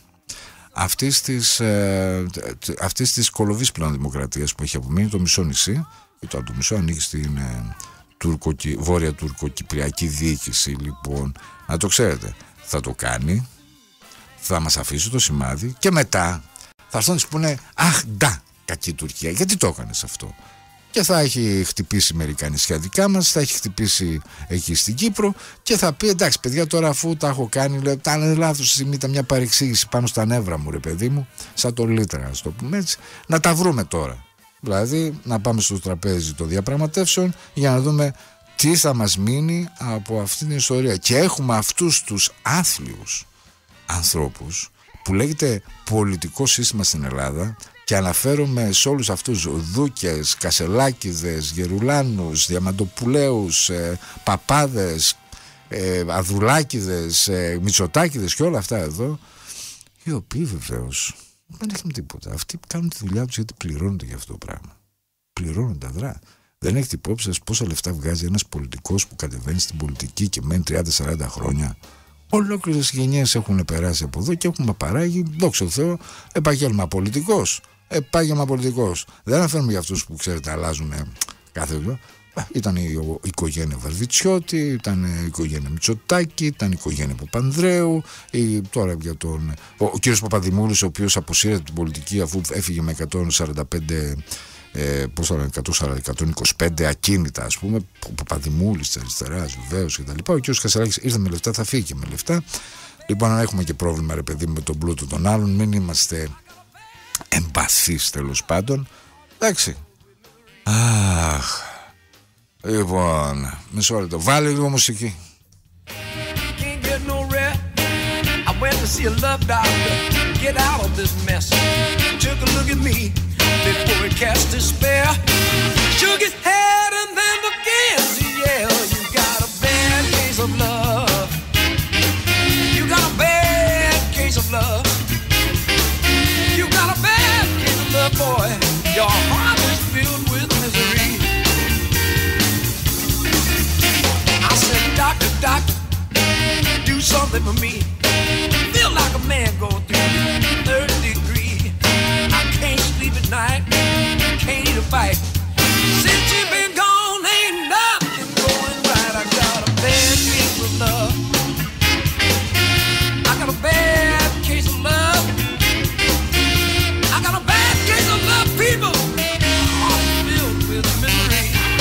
αυτής της κολοβής πλέον δημοκρατίας που έχει απομείνει το μισό νησί, και το μισό ανήκει στην βόρεια τουρκοκυπριακή διοίκηση. Λοιπόν, να το ξέρετε, θα το κάνει, θα μας αφήσει το σημάδι και μετά θα έρθουν να σου πούνε αχ ντα, κακή Τουρκία, γιατί το έκανες αυτό? Και θα έχει χτυπήσει μερικά νησιά δικά μας, θα έχει χτυπήσει εκεί στην Κύπρο και θα πει εντάξει παιδιά, τώρα αφού τα έχω κάνει, λέω, ήταν λάθος, ήταν μια παρεξήγηση πάνω στα νεύρα μου ρε παιδί μου, σαν το Λίτρα, να το πούμε έτσι, να τα βρούμε τώρα. δηλαδή να πάμε στο τραπέζι των διαπραγματεύσεων για να δούμε τι θα μας μείνει από αυτή την ιστορία. Και έχουμε αυτούς τους άθλιους ανθρώπους που λέγεται πολιτικό σύστημα στην Ελλάδα, και αναφέρομαι σε όλους αυτούς Δούκες, Κασελάκηδες, Γερουλάνους, Διαμαντοπουλέους, Παπάδες, Αδουλάκηδες, Μητσοτάκηδες και όλα αυτά εδώ, οι οποίοι βεβαίως δεν έχουν τίποτα. Αυτοί κάνουν τη δουλειά τους γιατί πληρώνονται για αυτό το πράγμα. Πληρώνονται αδρά. Δεν έχετε υπόψη σας πόσα λεφτά βγάζει ένας πολιτικός που κατεβαίνει στην πολιτική και μένει 30-40 χρόνια. Ολόκληρες γενιές έχουν περάσει από εδώ και έχουμε παράγει, δόξα τω Θεώ, επάγγελμα πολιτικός. Επάγγελμα πολιτικός. Δεν αναφέρουμε για αυτούς που ξέρετε αλλάζουν κάθε δουλειά. Ήταν η οικογένεια Βαρβιτσιώτη, ήταν η οικογένεια Μητσοτάκη, ήταν η οικογένεια Παπανδρέου, τώρα για ο κύριος Παπαδημούλης, ο οποίος αποσύρεται την πολιτική αφού έφυγε με 125 ακίνητα, ας πούμε, ο Παπαδημούλης της αριστεράς βεβαίως κτλ. Ο κύριος Κασελάκης ήρθε με λεφτά, θα φύγει και με λεφτά. Λοιπόν, αν έχουμε και πρόβλημα, ρε παιδί, με τον πλούτο των άλλων, μην είμαστε εμπαθείς τέλος πάντων. Εντάξει. Αχ. Λοιπόν, μισό λεπτό. Βάλε λίγο μουσική. Boy, your heart is filled with misery. I said, doctor, doctor, do something for me. Feel like a man going through the third degree. I can't sleep at night, can't eat a bite. Since you've been gone, ain't nothing going right. I got a bad case of love. I got a bad case of love. I got a bad case of love, people. All filled with misery.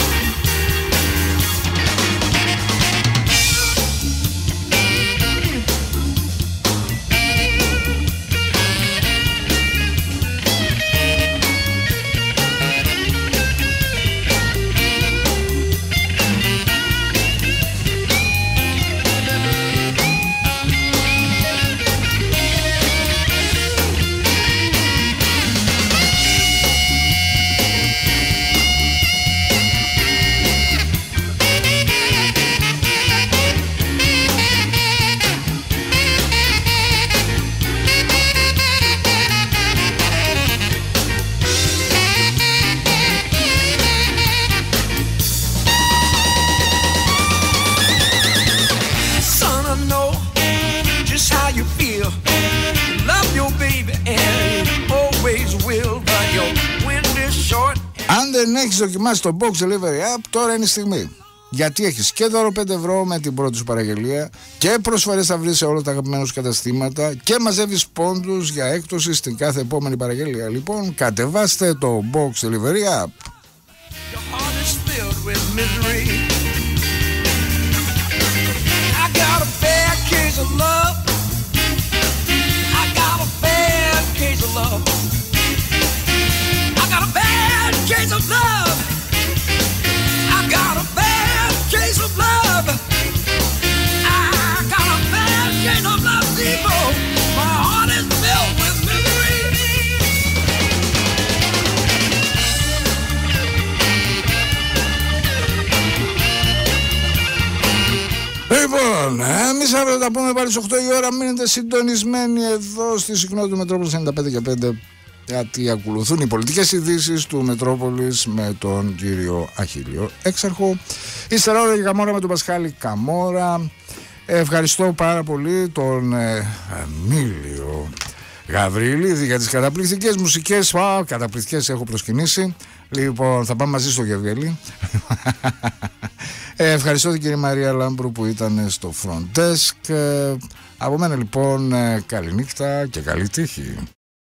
Αν δεν έχεις δοκιμάσει το Box Delivery App, τώρα είναι η στιγμή. Γιατί έχεις και δώρο 5 ευρώ με την πρώτη σου παραγγελία και προσφορές θα βρεις σε όλα τα αγαπημένα σου καταστήματα και μαζεύεις πόντους για έκπτωση στην κάθε επόμενη παραγγελία. Λοιπόν, κατεβάστε το Box Delivery App. Case of love. I got a bad case of love. I got a bad case of love, people. My heart is filled with misery. Λοιπόν, εμείς αύριο θα πούμε πάλι στις 8 η ώρα. Μείνετε συντονισμένοι εδώ στη συχνότητα του Μετρόπολης 95 και 5. Γιατί ακολουθούν οι πολιτικές ειδήσεις του Μετρόπολης με τον κύριο Αχίλιο Έξαρχο. Ύστερα ώρα και Καμόρα με τον Πασχάλη Καμόρα. Ευχαριστώ πάρα πολύ τον Εμίλιο Γαβριλίδη για τις καταπληκτικές μουσικές. Καταπληκτικές έχω προσκυνήσει. Λοιπόν, θα πάμε μαζί στο Γευγέλη. Ευχαριστώ την κυρία Μαρία Λάμπρου που ήταν στο front desk. Από μένα λοιπόν καληνύχτα και καλή τύχη.